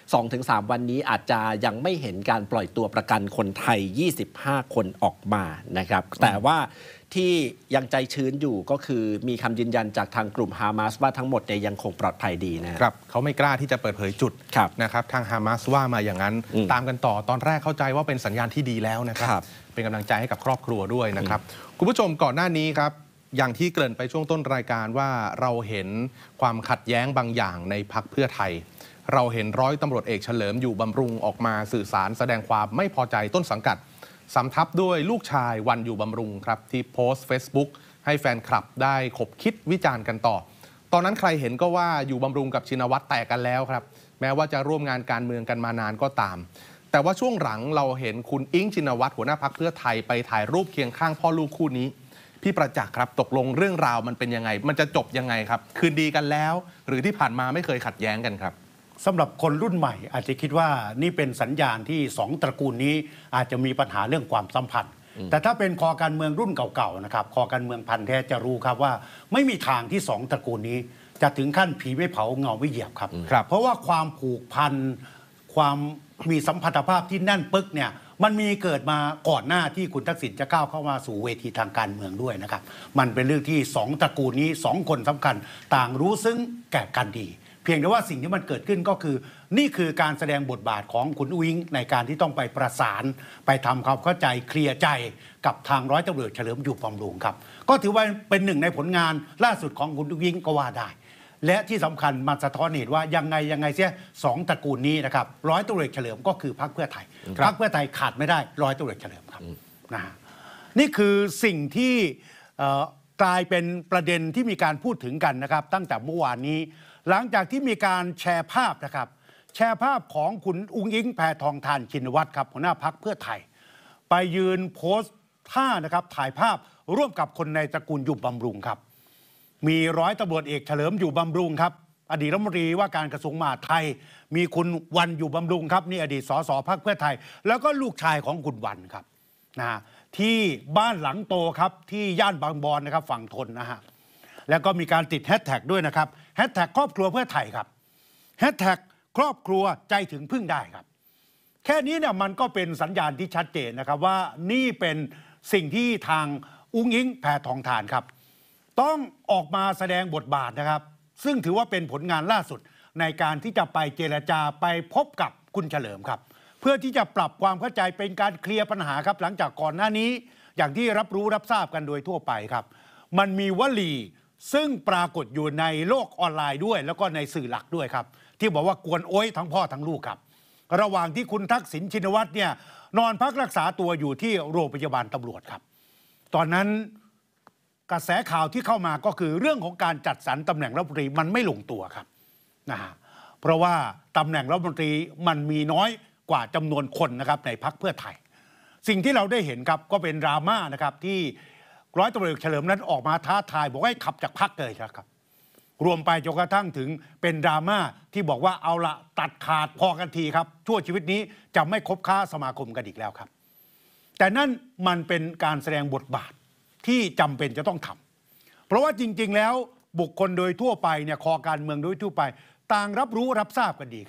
2-3 วันนี้อาจจะยังไม่เห็นการปล่อยตัวประกันคนไทย25 คนออกมานะครับแต่ว่าที่ยังใจชื้นอยู่ก็คือมีคำยืนยันจากทางกลุ่มฮามาสว่าทั้งหมดเนี่ยยังคงปลอดภัยดีนะครับเขาไม่กล้าที่จะเปิดเผยจุดนะครับทางฮามาสว่ามาอย่างนั้นตามกันต่อตอนแรกเข้าใจว่าเป็นสัญญาณที่ดีแล้วนะครับเป็นกำลังใจให้กับครอบครัวด้วยนะครับคุณผู้ชมก่อนหน้านี้ครับอย่างที่เกริ่นไปช่วงต้นรายการว่าเราเห็นความขัดแย้งบางอย่างในพรรคเพื่อไทยเราเห็นร้อยตำรวจเอกเฉลิมอยู่บำรุงออกมาสื่อสารแสดงความไม่พอใจต้นสังกัดสำทับด้วยลูกชายวันอยู่บำรุงครับที่โพสต์ Facebook ให้แฟนคลับได้ขบคิดวิจารณ์กันต่อตอนนั้นใครเห็นก็ว่าอยู่บำรุงกับชินวัตรแตกกันแล้วครับแม้ว่าจะร่วมงานการเมืองกันมานานก็ตามแต่ว่าช่วงหลังเราเห็นคุณอิงชินวัตรหัวหน้าพรรคเพื่อไทยไปถ่ายรูปเคียงข้างพ่อลูกคู่นี้พี่ประจักษ์ครับตกลงเรื่องราวมันเป็นยังไงมันจะจบยังไงครับคืนดีกันแล้วหรือที่ผ่านมาไม่เคยขัดแย้งกันครับสำหรับคนรุ่นใหม่อาจจะคิดว่านี่เป็นสัญญาณที่2 ตระกูลนี้อาจจะมีปัญหาเรื่องความสัมพันธ์แต่ถ้าเป็นคอการเมืองรุ่นเก่าๆนะครับคอการเมืองพันธุ์แท้จะรู้ครับว่าไม่มีทางที่2 ตระกูลนี้จะถึงขั้นผีไม่เผาเงาไม่เหยียบครับเพราะว่าความผูกพันความมีสัมพันธภาพที่แน่นปึ๊กเนี่ยมันมีเกิดมาก่อนหน้าที่คุณทักษิณจะก้าวเข้ามาสู่เวทีทางการเมืองด้วยนะครับมันเป็นเรื่องที่2 ตระกูลนี้2 คนสำคัญต่างรู้ซึ้งแก่กันดีเพียงแต่ว่าสิ่งที่มันเกิดขึ้นก็คือนี่คือการแสดงบทบาทของคุณอุ้งในการที่ต้องไปประสานไปทำความเข้าใจเคลียร์ใจกับทางร้อยตำรวจเฉลิมอยู่บำรุงครับก็ถือว่าเป็นหนึ่งในผลงานล่าสุดของคุณอุ้งก็ว่าได้และที่สำคัญมันสะท้อนเห็นว่ายังไงเสีย2 ตระกูลนี้นะครับร้อยตำรวจเฉลิมก็คือพรรคเพื่อไทยพรรคเพื่อไทยขาดไม่ได้ร้อยตำรวจเฉลิมครับนะนี่คือสิ่งที่กลายเป็นประเด็นที่มีการพูดถึงกันนะครับตั้งแต่เมื่อวานนี้หลังจากที่มีการแชร์ภาพนะครับแชร์ภาพของคุณอุ้งอิงแพทองธารชินวัตรครับหัวหน้าพรรคเพื่อไทยไปยืนโพสต์ท่านะครับถ่ายภาพร่วมกับคนในตระกูลอยู่บำรุงครับมีร้อยตำรวจเอกเฉลิมอยู่บำรุงครับอดีตรัฐมนตรีว่าการกระทรวงมหาดไทยมีคุณวันอยู่บำรุงครับนี่อดีตสสพรรคเพื่อไทยแล้วก็ลูกชายของคุณวันครับนะที่บ้านหลังโตครับที่ย่านบางบอนนะครับฝั่งทนนะฮะแล้วก็มีการติดแฮชแท็กด้วยนะครับแฮชแท็กครอบครัวเพื่อไทยครับแฮชแท็กครอบครัวใจถึงพึ่งได้ครับแค่นี้เนี่ยมันก็เป็นสัญญาณที่ชัดเจนนะครับว่านี่เป็นสิ่งที่ทางอุ้งอิงแพทองธารครับต้องออกมาแสดงบทบาทนะครับซึ่งถือว่าเป็นผลงานล่าสุดในการที่จะไปเจรจาไปพบกับคุณเฉลิมครับเพื่อที่จะปรับความเข้าใจเป็นการเคลียร์ปัญหาครับหลังจากก่อนหน้านี้อย่างที่รับรู้รับทราบกันโดยทั่วไปครับมันมีวลีซึ่งปรากฏอยู่ในโลกออนไลน์ด้วยแล้วก็ในสื่อหลักด้วยครับที่บอกว่ากวนโอ้ยทั้งพ่อทั้งลูกครับระหว่างที่คุณทักษิณชินวัตรเนี่ยนอนพักรักษาตัวอยู่ที่โรงพยาบาลตำรวจครับตอนนั้นกระแสข่าวที่เข้ามาก็คือเรื่องของการจัดสรรตำแหน่งรัฐมนตรีมันไม่ลงตัวครับนะฮะเพราะว่าตำแหน่งรัฐมนตรีมันมีน้อยกว่าจำนวนคนนะครับในพรรคเพื่อไทยสิ่งที่เราได้เห็นครับก็เป็นดราม่านะครับที่ร้อยตำรวจเอกเฉลิมนั้นออกมาท้าทายบอกให้ขับจากพรรคเลยครับรวมไปจนกระทั่งถึงเป็นดราม่าที่บอกว่าเอาละตัดขาดพอกันทีครับชั่วชีวิตนี้จะไม่คบค้าสมาคมกันอีกแล้วครับแต่นั่นมันเป็นการแสดงบทบาทที่จำเป็นจะต้องทำเพราะว่าจริงๆแล้วบุคคลโดยทั่วไปเนี่ยคอการเมืองโดยทั่วไปต่างรับรู้รับทราบกันดีครับ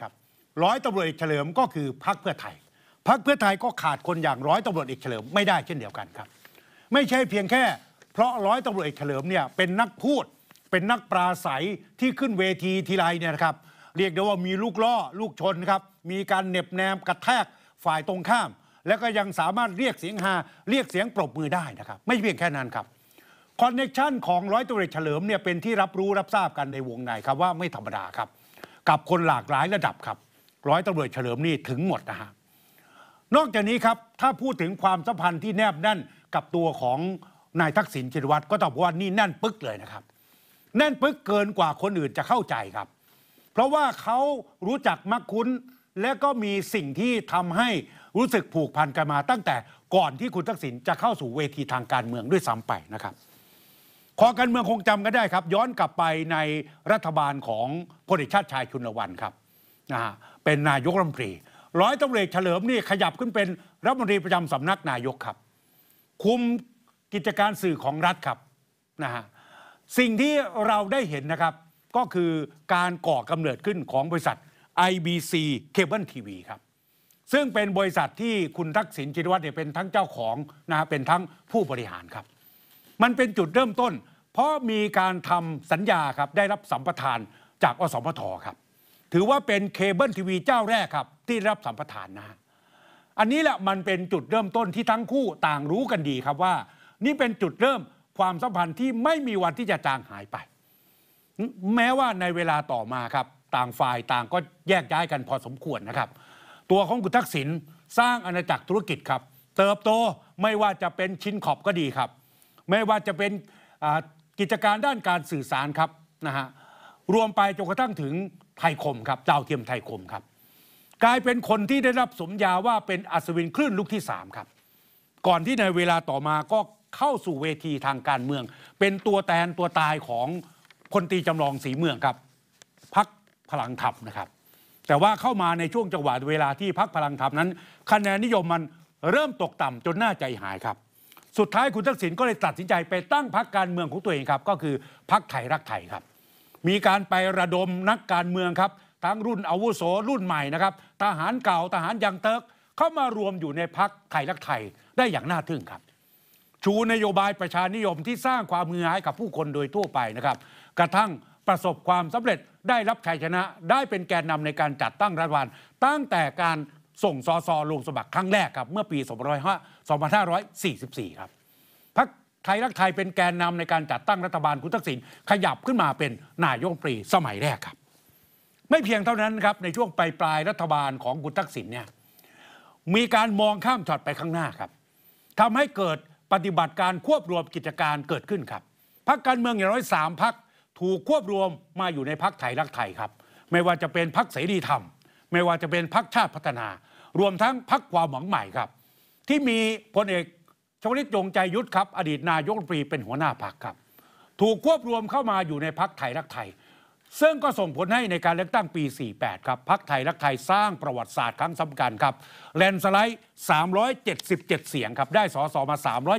ร้อยตำรวจเอกเฉลิมก็คือพรรคเพื่อไทยพรรคเพื่อไทยก็ขาดคนอย่างร้อยตำรวจเอกเฉลิมไม่ได้เช่นเดียวกันครับไม่ใช่เพียงแค่เพราะร้อยตำรวจเอกเฉลิมเนี่ยเป็นนักพูดเป็นนักปราศัยที่ขึ้นเวทีทีไรเนี่ยนะครับเรียกได้ว่ามีลูกล่อลูกชนครับมีการเหน็บแนมกระแทกฝ่ายตรงข้ามแล้วก็ยังสามารถเรียกเสียงฮาเรียกเสียงปรบมือได้นะครับไม่เพียงแค่นั้นครับคอนเนคชั่นของร้อยตำรวจเอกเฉลิมเนี่ยเป็นที่รับรู้รับทราบกันในวงในครับว่าไม่ธรรมดาครับกับคนหลากหลายระดับครับร้อยตำรวจเฉลิมนี่ถึงหมดนะฮะนอกจากนี้ครับถ้าพูดถึงความสัมพันธ์ที่แนบแน่นกับตัวของนายทักษิณชินวัตรก็ต้องบอกว่านี่แน่นปึ๊กเลยนะครับแน่นปึ๊กเกินกว่าคนอื่นจะเข้าใจครับเพราะว่าเขารู้จักมักคุ้นและก็มีสิ่งที่ทำให้รู้สึกผูกพันกันมาตั้งแต่ก่อนที่คุณทักษิณจะเข้าสู่เวทีทางการเมืองด้วยซ้ำไปนะครับขอการเมืองคงจำกันได้ครับย้อนกลับไปในรัฐบาลของพลเอกชาติชายชุนวันครับนะฮะเป็นนายกรัฐมนตรีร้อยตำรวจเอกเฉลิมนี่ขยับขึ้นเป็นรัฐมนตรีประจำสำนักนายกครับคุมกิจการสื่อของรัฐครับนะฮะสิ่งที่เราได้เห็นนะครับก็คือการก่อกำเนิดขึ้นของบริษัท IBC Cable TV ครับซึ่งเป็นบริษัทที่คุณทักษิณชินวัตรเนี่ยเป็นทั้งเจ้าของนะฮะเป็นทั้งผู้บริหารครับมันเป็นจุดเริ่มต้นเพราะมีการทำสัญญาครับได้รับสัมปทานจากอสมทครับถือว่าเป็นเคเบิลทีวีเจ้าแรกครับที่ได้รับสัมปทานนะอันนี้แหละมันเป็นจุดเริ่มต้นที่ทั้งคู่ต่างรู้กันดีครับว่านี่เป็นจุดเริ่มความสัมพันธ์ที่ไม่มีวันที่จะจางหายไปแม้ว่าในเวลาต่อมาครับต่างฝ่ายต่างก็แยกย้ายกันพอสมควรนะครับตัวของคุณทักษิณสร้างอาณาจักรธุรกิจครับเติบโตไม่ว่าจะเป็นชินขอบก็ดีครับไม่ว่าจะเป็นกิจการด้านการสื่อสารครับนะฮะรวมไปจนกระทั่งถึงไทยคมครับดาวเทียมไทยคมครับกลายเป็นคนที่ได้รับสมญาว่าเป็นอัศวินคลื่นลูกที่3ครับก่อนที่ในเวลาต่อมาก็เข้าสู่เวทีทางการเมืองเป็นตัวแทนตัวตายของพลตรีจำลองศรีเมืองครับพรรคพลังธรรมนะครับแต่ว่าเข้ามาในช่วงจังหวะเวลาที่พรรคพลังธรรมนั้นคะแนนนิยมมันเริ่มตกต่ำจนน่าใจหายครับสุดท้ายคุณทักษิณก็เลยตัดสินใจไปตั้งพรรคการเมืองของตัวเองครับก็คือพรรคไทยรักไทยครับมีการไประดมนักการเมืองครับทั้งรุ่นอาวุโสรุ่นใหม่นะครับทหารเก่าทหารยังเติร์กเข้ามารวมอยู่ในพรรคไทยรักไทยได้อย่างน่าทึ่งครับชูนโยบายประชานิยมที่สร้างความมือหายกับผู้คนโดยทั่วไปนะครับกระทั่งประสบความสำเร็จได้รับชัยชนะได้เป็นแกนนำในการจัดตั้งรัฐบาลตั้งแต่การส่งสสลงสมัครครั้งแรกครับเมื่อปี2544ครับพรรคไทยรักไทยเป็นแกนนำในการจัดตั้งรัฐบาลคุณทักษิณขยับขึ้นมาเป็นนายกรัฐมนตรีสมัยแรกครับไม่เพียงเท่านั้นครับในช่วงปลายรัฐบาลของคุณทักษิณเนี่ยมีการมองข้ามช็อตไปข้างหน้าครับทำให้เกิดปฏิบัติการควบรวมกิจการเกิดขึ้นครับพรรคการเมืองอย่างน้อย3พรรคถูกควบรวมมาอยู่ในพรรคไทยรักไทยครับไม่ว่าจะเป็นพรรคเสรีธรรมไม่ว่าจะเป็นพรรคชาติพัฒนารวมทั้งพรรคความหวังใหม่ครับที่มีพลเอกชวลิตยงใจยุทธครับอดีตนายกรัฐมนตรีเป็นหัวหน้าพรรคครับถูกควบรวมเข้ามาอยู่ในพรรคไทยรักไทยซึ่งก็ส่งผลให้ในการเลือกตั้งปี 48 ครับพรรคไทยรักไทยสร้างประวัติศาสตร์ครั้งสำคัญครับแลนด์สไลด์377เสียงครับได้สสมา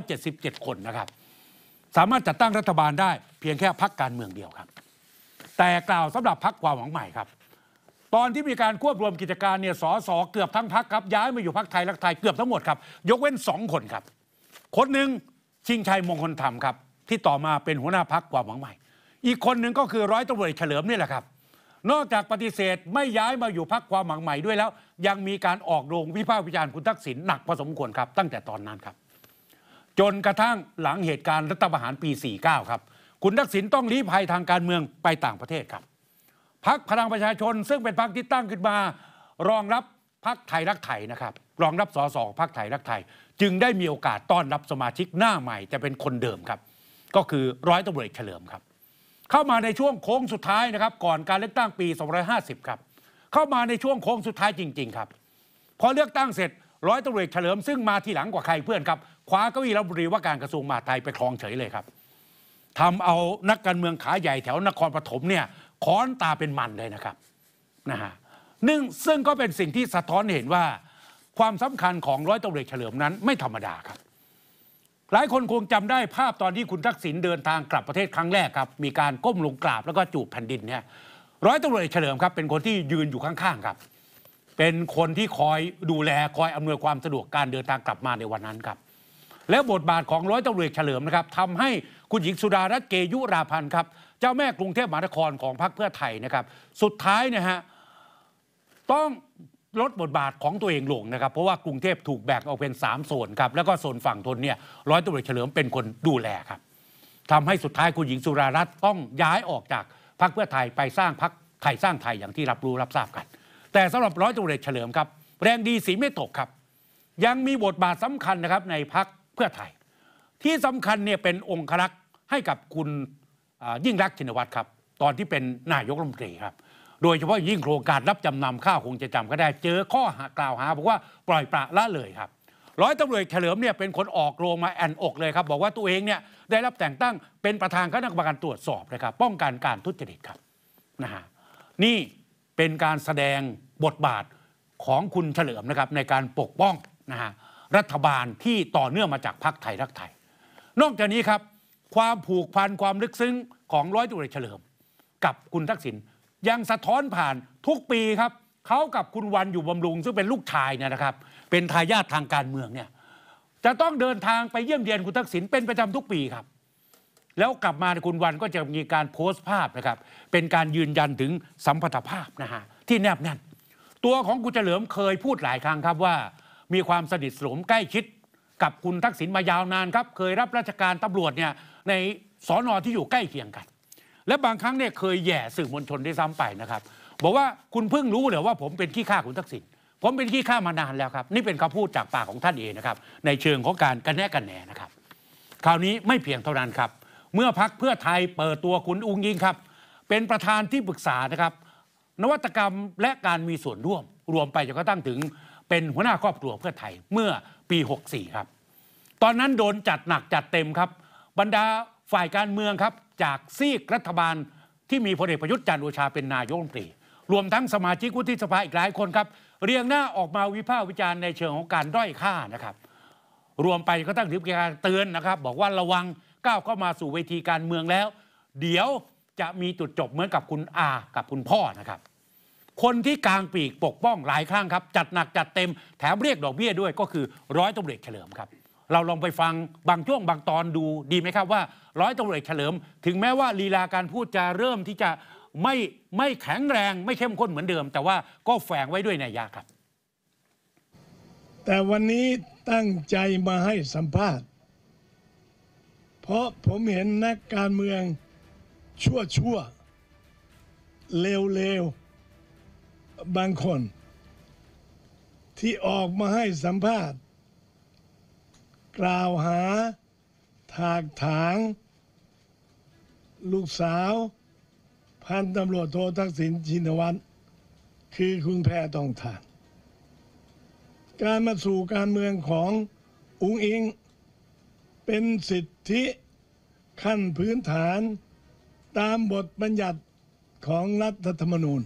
377คนนะครับสามารถจัดตั้งรัฐบาลได้เพียงแค่พรรคการเมืองเดียวครับแต่กล่าวสำหรับพรรคความหวังใหม่ครับตอนที่มีการควบรวมกิจการเนี่ยสสเกือบทั้งพรรคครับย้ายมาอยู่พรรคไทยรักไทยเกือบทั้งหมดครับยกเว้น2คนครับคนหนึ่งชิงชัยมงคลธรรมครับที่ต่อมาเป็นหัวหน้าพรรคความหวังใหม่อีกคนหนึ่งก็คือร้อยตำรวจเฉลิมนี่แหละครับนอกจากปฏิเสธไม่ย้ายมาอยู่พรรคความหวังใหม่ด้วยแล้วยังมีการออกโรงวิพากษ์วิจารณ์คุณทักษิณหนักพอสมควรครับตั้งแต่ตอนนั้นครับจนกระทั่งหลังเหตุการณ์รัฐประหารปี 49 ครับคุณทักษิณต้องลี้ภัยทางการเมืองไปต่างประเทศครับพรรคพลังประชาชนซึ่งเป็นพรรคที่ตั้งขึ้นมารองรับพรรคไทยรักไทยนะครับรองรับสสพรรคไทยรักไทยจึงได้มีโอกาสต้อนรับสมาชิกหน้าใหม่แต่เป็นคนเดิมครับก็คือร้อยตำรวจเฉลิมครับเข้ามาในช่วงโค้งสุดท้ายนะครับก่อนการเลือกตั้งปี 2550 ครับเข้ามาในช่วงโค้งสุดท้ายจริงๆครับพอเลือกตั้งเสร็จร้อยตำรวจเฉลิมซึ่งมาทีหลังกว่าใครเพื่อนครับคว้าเก้าอี้รัฐมนตรีว่าการกระทรวงมหาดไทยไปครองเฉยเลยครับทำเอานักการเมืองขาใหญ่แถวนครปฐมเนี่ยค้อนตาเป็นมันเลยนะครับนะฮะซึ่งก็เป็นสิ่งที่สะท้อนเห็นว่าความสำคัญของร้อยตำรวจเฉลิมนั้นไม่ธรรมดาครับหลายคนคงจำได้ภาพตอนที่คุณทักษิณเดินทางกลับประเทศครั้งแรกครับมีการก้มลงกราบแล้วก็จูบแผ่นดินเนี่ยร้อยตำรวจเฉลิมครับเป็นคนที่ยืนอยู่ข้างๆครับเป็นคนที่คอยดูแลคอยอำนวยความสะดวกการเดินทางกลับมาในวันนั้นครับแล้วบทบาทของร้อยตำรวจเฉลิมนะครับทำให้คุณหญิงสุดารัตน์เกยุราพันธ์ครับเจ้าแม่กรุงเทพมหานครของพรรคเพื่อไทยนะครับสุดท้ายนะฮะต้องลดบทบาทของตัวเองลงนะครับเพราะว่ากรุงเทพถูกแบ่งออกเป็น3โซนครับแล้วก็โซนฝั่งทนเนี่ยร้อยตำรวจเฉลิมเป็นคนดูแลครับทำให้สุดท้ายคุณหญิงสุดารัตน์ต้องย้ายออกจากพรรคเพื่อไทยไปสร้างพรรคไทยสร้างไทยอย่างที่รับรู้รับทราบกันแต่สำหรับร้อยตำรวจเฉลิมครับแรงดีสีไม่ตกครับยังมีบทบาทสำคัญนะครับในพรรคเพื่อไทยที่สำคัญเนี่ยเป็นองครักษ์ให้กับคุณยิ่งรักษณ์ชินวัตรครับตอนที่เป็นนายกรัฐมนตรีครับโดยเฉพาะยิ่งโครงการรับจำนำข้าวคงจะจำก็ได้เจอข้อกล่าวหาบอกว่าปล่อยปละละเลยครับร้อยตำรวจเฉลิมเนี่ยเป็นคนออกโรงมาแอนอกเลยครับบอกว่าตัวเองเนี่ยได้รับแต่งตั้งเป็นประธานคณะกรรมการตรวจสอบนะครับป้องกันการทุจริตครับนะฮะนี่เป็นการแสดงบทบาทของคุณเฉลิมนะครับในการปกป้องนะฮะรัฐบาลที่ต่อเนื่องมาจากพรรคไทยรักไทยนอกจากนี้ครับความผูกพันความลึกซึ้งของร้อยตำรวจเฉลิมกับคุณทักษิณยังสะท้อนผ่านทุกปีครับเขากับคุณวันอยู่บำรุงซึ่งเป็นลูกชายเนี่ยนะครับเป็นทายาททางการเมืองเนี่ยจะต้องเดินทางไปเยี่ยมเยียนคุณทักษิณเป็นประจำทุกปีครับแล้วกลับมาคุณวันก็จะมีการโพสต์ภาพนะครับเป็นการยืนยันถึงสัมพันธภาพนะฮะที่แนบแน่นตัวของคุณเฉลิมเคยพูดหลายครั้งครับว่ามีความสนิทสนมใกล้ชิดกับคุณทักษิณมายาวนานครับเคยรับราชการตำรวจเนี่ยในสน.ที่อยู่ใกล้เคียงกันและบางครั้งเนี่ยเคยแย่สื่อมวลชนได้ซ้ำไปนะครับบอกว่าคุณเพิ่งรู้เหรอว่าผมเป็นขี้ข้าคุณทักษิณผมเป็นขี้ข้ามานานแล้วครับนี่เป็นคำพูดจากปากของท่านเองนะครับในเชิงของการกันแน่กันแหน่นะครับคราวนี้ไม่เพียงเท่านั้นครับเมื่อพรรคเพื่อไทยเปิดตัวคุณอุ๊งอิ๊งครับเป็นประธานที่ปรึกษานะครับนวัตกรรมและการมีส่วนร่วมรวมไปจนกระทั่งถึงเป็นหัวหน้าครอบครัวเพื่อไทยเมื่อปี64ครับตอนนั้นโดนจัดหนักจัดเต็มครับบรรดาฝ่ายการเมืองครับจากซีกรัฐบาลที่มีพลเอกประยุทธ์จันทร์โอชาเป็นนายกรัฐมนตรีรวมทั้งสมาชิกวุฒิสภาอีกหลายคนครับเรียงหน้าออกมาวิพากษ์วิจารณ์ในเชิงของการด้อยค่านะครับรวมไปก็ตั้งถึงการเตือนนะครับบอกว่าระวังก้าวเข้ามาสู่เวทีการเมืองแล้วเดี๋ยวจะมีจุดจบเหมือนกับคุณอากับคุณพ่อนะครับคนที่กลางปีกปกป้องหลายครั้งครับจัดหนักจัดเต็มแถมเรียกดอกเบี้ยด้วยก็คือร้อยตำรวจเฉลิมครับเราลองไปฟังบางช่วงบางตอนดูดีไหมครับว่าร้อยตำรวจเฉลิมถึงแม้ว่าลีลาการพูดจะเริ่มที่จะไม่แข็งแรงไม่เข้มข้นเหมือนเดิมแต่ว่าก็แฝงไว้ด้วยนัยยะครับแต่วันนี้ตั้งใจมาให้สัมภาษณ์เพราะผมเห็นนักการเมืองชั่วเลวบางคนที่ออกมาให้สัมภาษณ์กล่าวหาถากถางลูกสาวพันตำรวจโททักษิณชินวัตรคือคุณแพทองธารการมาสู่การเมืองของอุ๊งอิ๊งเป็นสิทธิขั้นพื้นฐานตามบทบัญญัติของรัฐธรรมนูญ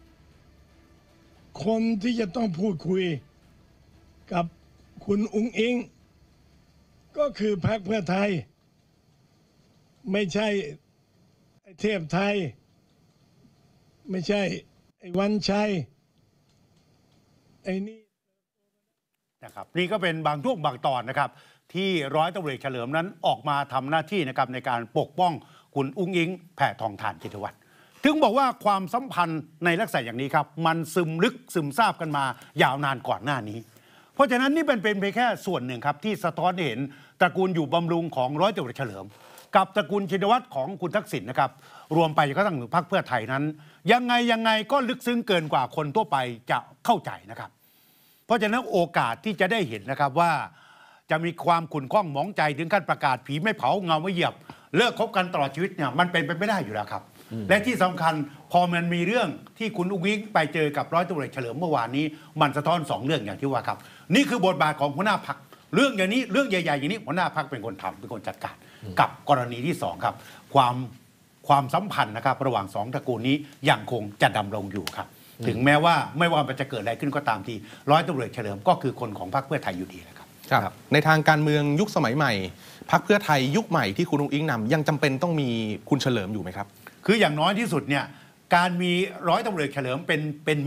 คนที่จะต้องพูดคุยกับคุณอุ๊งอิ๊งก็คือพรรคเพื่อไทยไม่ใช่ไอ้เทพไทยไม่ใช่ไอ้วันชัยไอ้นี่นะครับนี่ก็เป็นบางช่วงบางตอนนะครับที่ร้อยตำรวจเฉลิมนั้นออกมาทำหน้าที่นะครับในการปกป้องคุณอุ๊งอิ๊งแผ่ทองธารชินวัตรถึงบอกว่าความสัมพันธ์ในลักษณะอย่างนี้ครับมันซึมลึกซึมซาบกันมายาวนานก่อนหน้านี้เพราะฉะนั้นนี่เป็นเพียงแค่ส่วนหนึ่งครับที่สะท้อนเห็นตระกูลอยู่บำรุงของร้อยตำรวจเฉลิมกับตระกูลชินวัตรของคุณทักษิณนะครับรวมไปก็ตั้งถึงพรรคเพื่อไทยนั้นยังไงก็ลึกซึ้งเกินกว่าคนทั่วไปจะเข้าใจนะครับเพราะฉะนั้นโอกาสที่จะได้เห็นนะครับว่าจะมีความขุ่นข้องหมองใจถึงขั้นประกาศผีไม่เผาเงาไม่เหยียบเลิกคบกันตลอดชีวิตเนี่ยมันเป็นไปไม่ได้อยู่แล้วครับและที่สำคัญพอมันมีเรื่องที่คุณอุ๊งอิ๊งไปเจอกับร้อยตำรวจเฉลิมเมื่อวานนี้มันสะท้อน2 เรื่องอย่างที่ว่าครับนี่คือบทบาทของหัวหน้าพรรคเรื่องอย่างนี้เรื่องใหญ่ๆอย่างนี้หัวหน้าพรรคเป็นคนทำเป็นคนจัดการกับกรณีที่2ครับความสัมพันธ์นะครับระหว่าง2 ตระกูลนี้ยังคงจะดำรงอยู่ครับถึงแม้ว่าไม่ว่ามันจะเกิดอะไรขึ้นก็ตามทีร้อยตำรวจเฉลิมก็คือคนของพรรคเพื่อไทยอยู่ดีนะครับครับในทางการเมืองยุคสมัยใหม่พรรคเพื่อไทยยุคใหม่ที่คุณอุ๊งอิ๊งนำยังจำเป็นต้องมีคุณเฉลิมอยู่ไหมครับคืออย่างน้อยที่สุดเนี่ยการมีร้อยตำรวจเฉลิมเป็นมิตร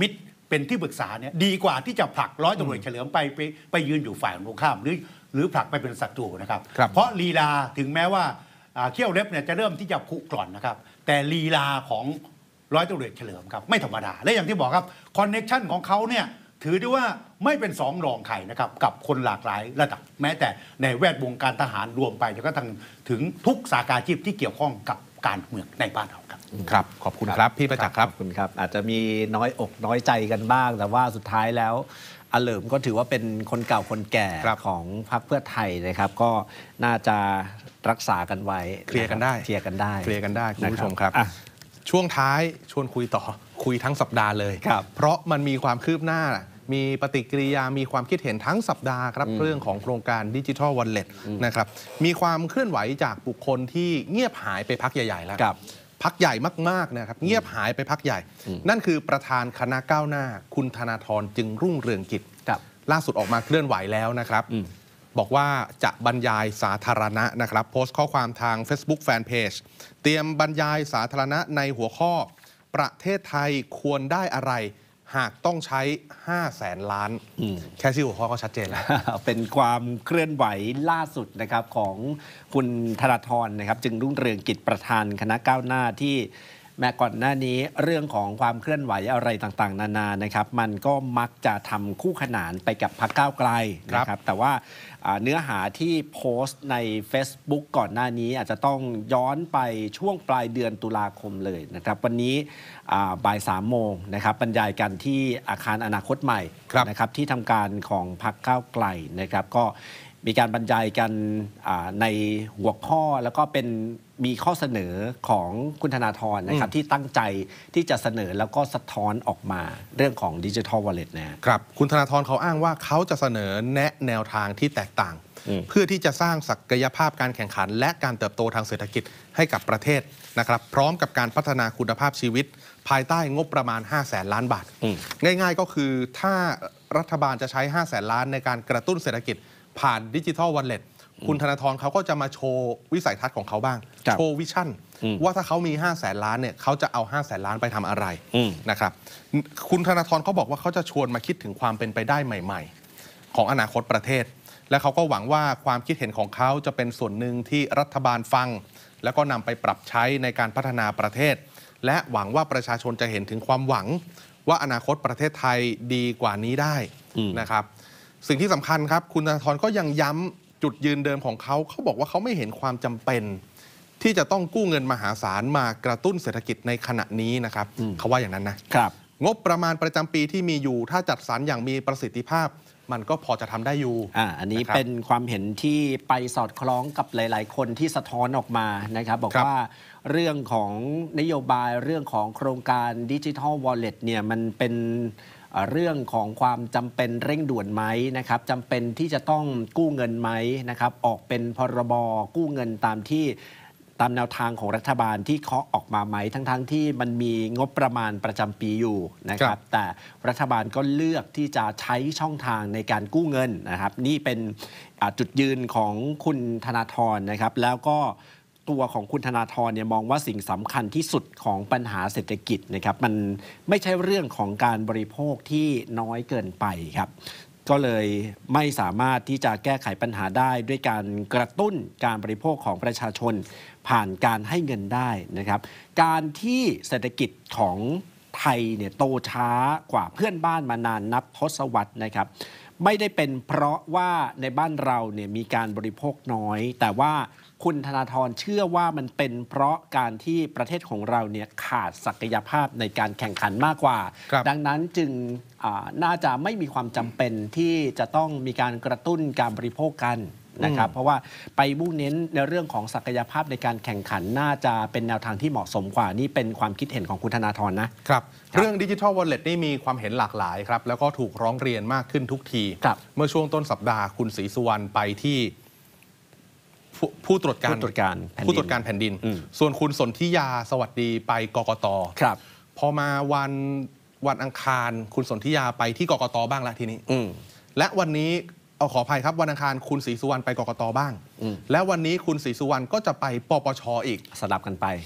เป็นที่ปรึกษาเนี่ยดีกว่าที่จะผลักร้อยตำรวจเฉลิมไปยืนอยู่ฝ่ายตรงข้ามหรือผลักไปเป็นศัตรูนะครับเพราะลีลาถึงแม้ว่าเขี้ยวเล็บเนี่ยจะเริ่มที่จะผุกร่อนนะครับแต่ลีลาของร้อยตำรวจเฉลิมครับไม่ธรรมดาและอย่างที่บอกครับคอนเน็กชันของเขาเนี่ยถือได้ว่าไม่เป็นสองรองใครนะครับกับคนหลากหลายระดับแม้แต่ในแวดวงการทหารรวมไปแล้วก็ถึงทุกสาขาอาชีพที่เกี่ยวข้องกับการเมืองในบ้านเราครับครับขอบคุณครับพี่ประจักษ์ครับขอบคุณครับอาจจะมีน้อยอกน้อยใจกันบ้างแต่ว่าสุดท้ายแล้วอาเหลิมก็ถือว่าเป็นคนเก่าคนแก่ของพรรคเพื่อไทยนะครับก็น่าจะรักษากันไว้เคลียร์กันได้คุณผู้ชมครับช่วงท้ายชวนคุยต่อคุยทั้งสัปดาห์เลยเพราะมันมีความคืบหน้ามีปฏิกิริยามีความคิดเห็นทั้งสัปดาห์ครับเรื่องของโครงการดิจิทัลวอลเล็ตนะครับมีความเคลื่อนไหวจากบุคคลที่เงียบหายไปพักใหญ่ๆแล้วพักใหญ่มากๆนะครับเงียบหายไปพักใหญ่ นั่นคือประธานคณะก้าวหน้าคุณธนาธรจึงรุ่งเรืองกิจล่าสุดออกมาเคลื่อนไหวแล้วนะครับบอกว่าจะบรรยายสาธารณะนะครับโพสต์ข้อความทาง Facebook Fanpage เตรียมบรรยายสาธารณะในหัวข้อประเทศไทยควรได้อะไรหากต้องใช้500,000 ล้านแค่ชื่อหัวข้อก็ชัดเจนแล้วเป็นความเคลื่อนไหวล่าสุดนะครับของคุณธนาธรนะครับจึงรุ่งเรืองกิจประธานคณะก้าวหน้าที่แม้ก่อนหน้านี้เรื่องของความเคลื่อนไหวอะไรต่างๆนานานะครับมันก็มักจะทำคู่ขนานไปกับพรรคก้าวไกลนะครับแต่ว่าเนื้อหาที่โพสต์ใน Facebook ก่อนหน้านี้อาจจะต้องย้อนไปช่วงปลายเดือนตุลาคมเลยนะครับวันนี้บ่าย 3 โมงนะครับบรรยายกันที่อาคารอนาคตใหม่นะครับที่ทำการของพรรคก้าวไกลนะครับก็มีการบรรยายกันในหัวข้อแล้วก็มีข้อเสนอของคุณธนาธรนะครับที่ตั้งใจที่จะเสนอแล้วก็สะท้อนออกมาเรื่องของ Digital Wallet นะครับคุณธนาธรเขาอ้างว่าเขาจะเสนอแนะแนวทางที่แตกต่างเพื่อที่จะสร้างศักยภาพการแข่งขันและการเติบโตทางเศรษฐกิจให้กับประเทศนะครับพร้อมกับการพัฒนาคุณภาพชีวิตภายใต้งบประมาณ500,000 ล้านบาทง่ายๆก็คือถ้ารัฐบาลจะใช้500,000 ล้านในการกระตุ้นเศรษฐกิจผ่านดิจิทัลวอลเล็ตคุณธนาธรเขาก็จะมาโชว์วิสัยทัศน์ของเขาบ้างโชว์วิชั่นว่าถ้าเขามี500,000 ล้านเนี่ยเขาจะเอา500,000 ล้านไปทำอะไรนะครับคุณธนาธรเขาบอกว่าเขาจะชวนมาคิดถึงความเป็นไปได้ใหม่ๆของอนาคตประเทศและเขาก็หวังว่าความคิดเห็นของเขาจะเป็นส่วนหนึ่งที่รัฐบาลฟังแล้วก็นำไปปรับใช้ในการพัฒนาประเทศและหวังว่าประชาชนจะเห็นถึงความหวังว่าอนาคตประเทศไทยดีกว่านี้ได้นะครับสิ่งที่สำคัญครับคุณธนาธรก็ยังย้ำจุดยืนเดิมของเขาบอกว่าเขาไม่เห็นความจำเป็นที่จะต้องกู้เงินมหาศาลมากระตุ้นเศรษฐกิจในขณะนี้นะครับเขาว่าอย่างนั้นนะครับงบประมาณประจำปีที่มีอยู่ถ้าจัดสรรอย่างมีประสิทธิภาพมันก็พอจะทำได้อยู่อันนี้เป็นความเห็นที่ไปสอดคล้องกับหลายๆคนที่สะท้อนออกมานะครับบอกว่าเรื่องของนโยบายเรื่องของโครงการดิจิทัลวอลเล็ตเนี่ยมันเป็นเรื่องของความจำเป็นเร่งด่วนไหมนะครับจำเป็นที่จะต้องกู้เงินไหมนะครับออกเป็นพรบกู้เงินตามแนวทางของรัฐบาลที่เคาะออกมาไหมทั้งที่มันมีงบประมาณประจำปีอยู่นะครับแต่รัฐบาลก็เลือกที่จะใช้ช่องทางในการกู้เงินนะครับนี่เป็นจุดยืนของคุณธนาธรนะครับแล้วก็ตัวของคุณธนาธรเนี่ยมองว่าสิ่งสำคัญที่สุดของปัญหาเศรษฐกิจนะครับมันไม่ใช่เรื่องของการบริโภคที่น้อยเกินไปครับก็เลยไม่สามารถที่จะแก้ไขปัญหาได้ด้วยการกระตุ้นการบริโภคของประชาชนผ่านการให้เงินได้นะครับการที่เศรษฐกิจของไทยเนี่ยโตช้ากว่าเพื่อนบ้านมานานนับทศวรรษนะครับไม่ได้เป็นเพราะว่าในบ้านเราเนี่ยมีการบริโภคน้อยแต่ว่าคุณธนาธรเชื่อว่ามันเป็นเพราะการที่ประเทศของเราเนี่ยขาดศักยภาพในการแข่งขันมากกว่าดังนั้นจึงน่าจะไม่มีความจำเป็นที่จะต้องมีการกระตุ้นการบริโภคกันนะครับเพราะว่าไปมุ่งเน้นในเรื่องของศักยภาพในการแข่งขันน่าจะเป็นแนวทางที่เหมาะสมกว่านี่เป็นความคิดเห็นของคุณธนาธรนะครับเรื่องดิจิทัลวอลเล็ตนี่มีความเห็นหลากหลายครับแล้วก็ถูกร้องเรียนมากขึ้นทุกทีเมื่อช่วงต้นสัปดาห์คุณศรีสุวรรณไปที่ผู้ตรวจการแผ่นดินส่วนคุณสนธิยาสวัสดีไปกกต.พอมาวันอังคารคุณสนธิยาไปที่กกต.บ้างแล้วทีนี้และวันนี้ขออภัยครับวันอังคารคุณศรีสุวรรณไปกกต.บ้างและวันนี้คุณศรีสุวรรณก็จะไปปปช.อีกสลับกันไป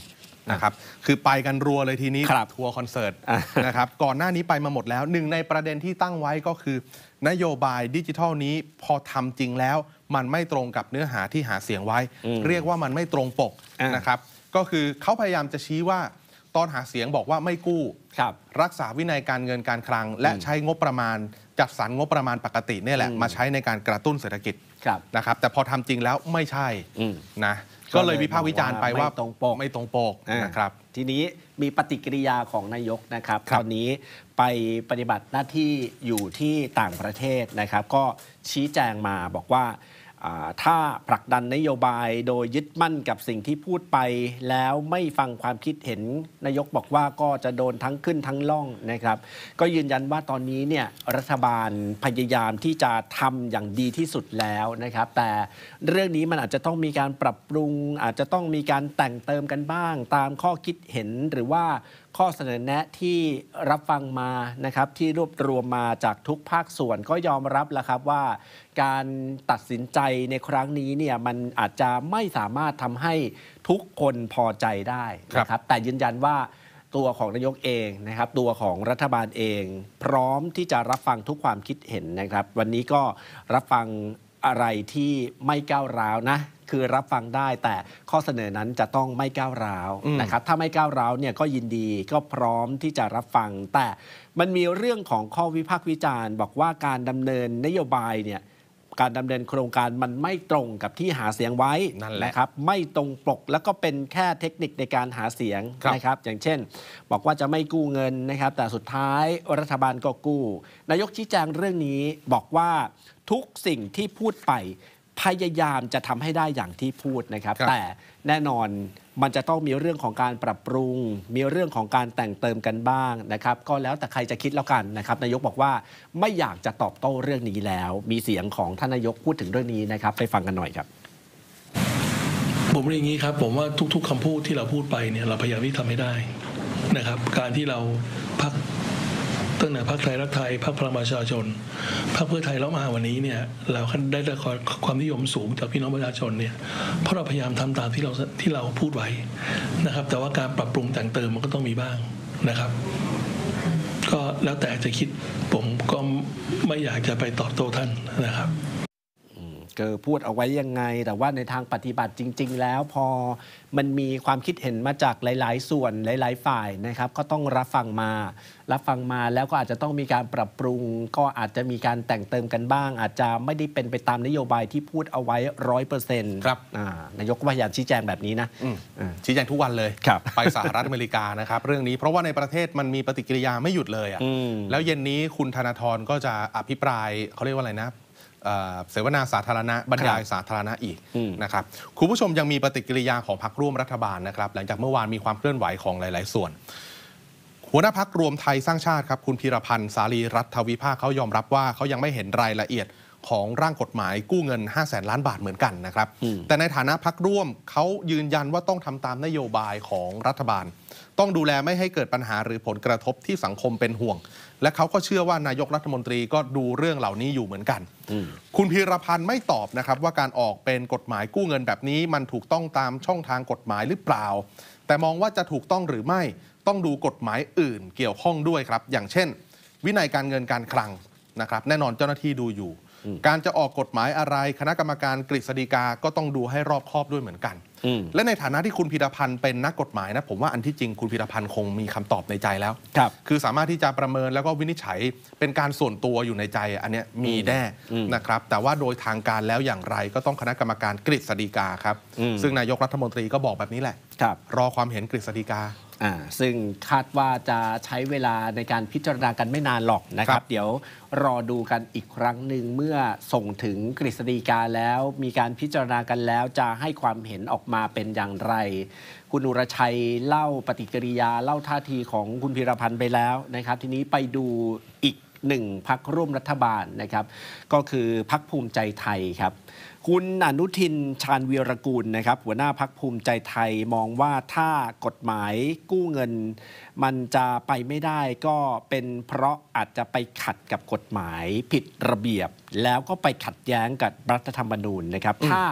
นะครับคือไปกันรัวเลยทีนี้ทัวร์คอนเสิร์ตนะครับก่อนหน้านี้ไปมาหมดแล้วหนึ่งในประเด็นที่ตั้งไว้ก็คือนโยบายดิจิทัลนี้พอทำจริงแล้วมันไม่ตรงกับเนื้อหาที่หาเสียงไว้เรียกว่ามันไม่ตรงปกนะครับก็คือเขาพยายามจะชี้ว่าตอนหาเสียงบอกว่าไม่กู้รักษาวินัยการเงินการคลังและใช้งบประมาณจัดสรรงบประมาณปกตินี่แหละมาใช้ในการกระตุ้นเศรษฐกิจนะครับแต่พอทำจริงแล้วไม่ใช่นะก็เลยวิพากษ์วิจารณ์ไปว่าไม่ตรงปกนะครับทีนี้มีปฏิกิริยาของนายกนะครับตอนนี้ไปปฏิบัติหน้าที่อยู่ที่ต่างประเทศนะครับก็ชี้แจงมาบอกว่าถ้าผลักดันนโยบายโดยยึดมั่นกับสิ่งที่พูดไปแล้วไม่ฟังความคิดเห็นนายกบอกว่าก็จะโดนทั้งขึ้นทั้งล่องนะครับก็ยืนยันว่าตอนนี้เนี่ยรัฐบาลพยายามที่จะทำอย่างดีที่สุดแล้วนะครับแต่เรื่องนี้มันอาจจะต้องมีการปรับปรุงอาจจะต้องมีการแต่งเติมกันบ้างตามข้อคิดเห็นหรือว่าข้อเสนอแนะที่รับฟังมานะครับที่รวบรวมมาจากทุกภาคส่วนก็ยอมรับแล้วครับว่าการตัดสินใจในครั้งนี้เนี่ยมันอาจจะไม่สามารถทำให้ทุกคนพอใจได้นะครับแต่ยืนยันว่าตัวของนายกเองนะครับตัวของรัฐบาลเองพร้อมที่จะรับฟังทุกความคิดเห็นนะครับวันนี้ก็รับฟังอะไรที่ไม่ก้าวร้าวนะคือรับฟังได้แต่ข้อเสนอนั้นจะต้องไม่ก้าวร้าวนะครับถ้าไม่ก้าวร้าวเนี่ยก็ยินดีก็พร้อมที่จะรับฟังแต่มันมีเรื่องของข้อวิพากษ์วิจารณ์บอกว่าการดำเนินนโยบายเนี่ยการดำเนินโครงการมันไม่ตรงกับที่หาเสียงไว้นะครับไม่ตรงปกแล้วก็เป็นแค่เทคนิคในการหาเสียงนะครับอย่างเช่นบอกว่าจะไม่กู้เงินนะครับแต่สุดท้ายรัฐบาลก็กู้นายกชี้แจงเรื่องนี้บอกว่าทุกสิ่งที่พูดไปพยายามจะทำให้ได้อย่างที่พูดนะครับแต่แน่นอนมันจะต้องมีเรื่องของการปรับปรุงมีเรื่องของการแต่งเติมกันบ้างนะครับก็แล้วแต่ใครจะคิดแล้วกันนะครับนายกบอกว่าไม่อยากจะตอบโต้เรื่องนี้แล้วมีเสียงของท่านนายกพูดถึงเรื่องนี้นะครับไปฟังกันหน่อยครับผมเรียนอย่างนี้ครับผมว่าทุกๆคำพูดที่เราพูดไปเนี่ยเราพยายามที่ทำให้ได้นะครับการที่เราพักตั้งแต่พรรคไทยรักไทยพรรคพลังประชาชนพรรคเพื่อไทยแล้วมาวันนี้เนี่ยเราได้ความนิยมสูงจากพี่น้องประชาชนเนี่ยเพราะเราพยายามทำตามที่เราพูดไว้นะครับแต่ว่าการปรับปรุงแต่งเติมมันก็ต้องมีบ้างนะครับก็แล้วแต่จะคิดผมก็ไม่อยากจะไปตอบโต้ท่านนะครับพูดเอาไว้ยังไงแต่ว่าในทางปฏิบัติจริงๆแล้วพอมันมีความคิดเห็นมาจากหลายๆส่วนหลายๆฝ่ายนะครับก็ต้องรับฟังมาแล้วก็อาจจะต้องมีการปรับปรุงก็อาจจะมีการแต่งเติมกันบ้างอาจจะไม่ได้เป็นไปตามนโยบายที่พูดเอาไว้ 100% ครับนายกก็พยายามชี้แจงแบบนี้นะชี้แจงทุกวันเลยไปสหรัฐอเมริกานะครับเรื่องนี้เพราะว่าในประเทศมันมีปฏิกิริยาไม่หยุดเลยแล้วเย็นนี้คุณธนาธรก็จะอภิปรายเขาเรียกว่าอะไรนะเสวนาสาธารณะบรรยายสาธารณะอีกนะครับคุณผู้ชมยังมีปฏิกิริยาของพรรคร่วมรัฐบาลนะครับหลังจากเมื่อวานมีความเคลื่อนไหวของหลายๆส่วนหัวหน้าพรรครวมไทยสร้างชาติครับคุณพีรพันธ์สารีรัฐวิภาคเขายอมรับว่าเขายังไม่เห็นรายละเอียดของร่างกฎหมายกู้เงิน 500,000 ล้านบาทเหมือนกันนะครับแต่ในฐานะพรรคร่วมเขายืนยันว่าต้องทำตามนโยบายของรัฐบาลต้องดูแลไม่ให้เกิดปัญหาหรือผลกระทบที่สังคมเป็นห่วงและเขาก็เชื่อว่านายกรัฐมนตรีก็ดูเรื่องเหล่านี้อยู่เหมือนกันคุณพีรพันธ์ไม่ตอบนะครับว่าการออกเป็นกฎหมายกู้เงินแบบนี้มันถูกต้องตามช่องทางกฎหมายหรือเปล่าแต่มองว่าจะถูกต้องหรือไม่ต้องดูกฎหมายอื่นเกี่ยวข้องด้วยครับอย่างเช่นวินัยการเงินการคลังนะครับแน่นอนเจ้าหน้าที่ดูอยู่การจะออกกฎหมายอะไรคณะกรรมการกฤษฎีกาก็ต้องดูให้รอบคอบด้วยเหมือนกันและในฐานะที่คุณพีรพันธ์เป็นนักกฎหมายนะผมว่าอันที่จริงคุณพีรพันธ์คงมีคำตอบในใจแล้วคือสามารถที่จะประเมินแล้วก็วินิจฉัยเป็นการส่วนตัวอยู่ในใจอันนี้มีแน่นะครับแต่ว่าโดยทางการแล้วอย่างไรก็ต้องคณะกรรมการกฤษฎีกาครับซึ่งนายกรัฐมนตรีก็บอกแบบนี้แหละรอความเห็นกฤษฎีกาซึ่งคาดว่าจะใช้เวลาในการพิจารณากันไม่นานหรอกนะครับเดี๋ยวรอดูกันอีกครั้งหนึ่งเมื่อส่งถึงกฤษฎีกาแล้วมีการพิจารณากันแล้วจะให้ความเห็นออกมาเป็นอย่างไรคุณอุรชัยเล่าปฏิกิริยาเล่าท่าทีของคุณพีรพันธ์ไปแล้วนะครับทีนี้ไปดูอีกหนึ่งพรรคร่วมรัฐบาลนะครับก็คือพรรคภูมิใจไทยครับคุณอนุทินชาญวีรกูลนะครับหัวหน้าพรรคภูมิใจไทยมองว่าถ้ากฎหมายกู้เงินมันจะไปไม่ได้ก็เป็นเพราะอาจจะไปขัดกับกฎหมายผิดระเบียบแล้วก็ไปขัดแย้งกับรัฐธรรมนูญนะครับถ้า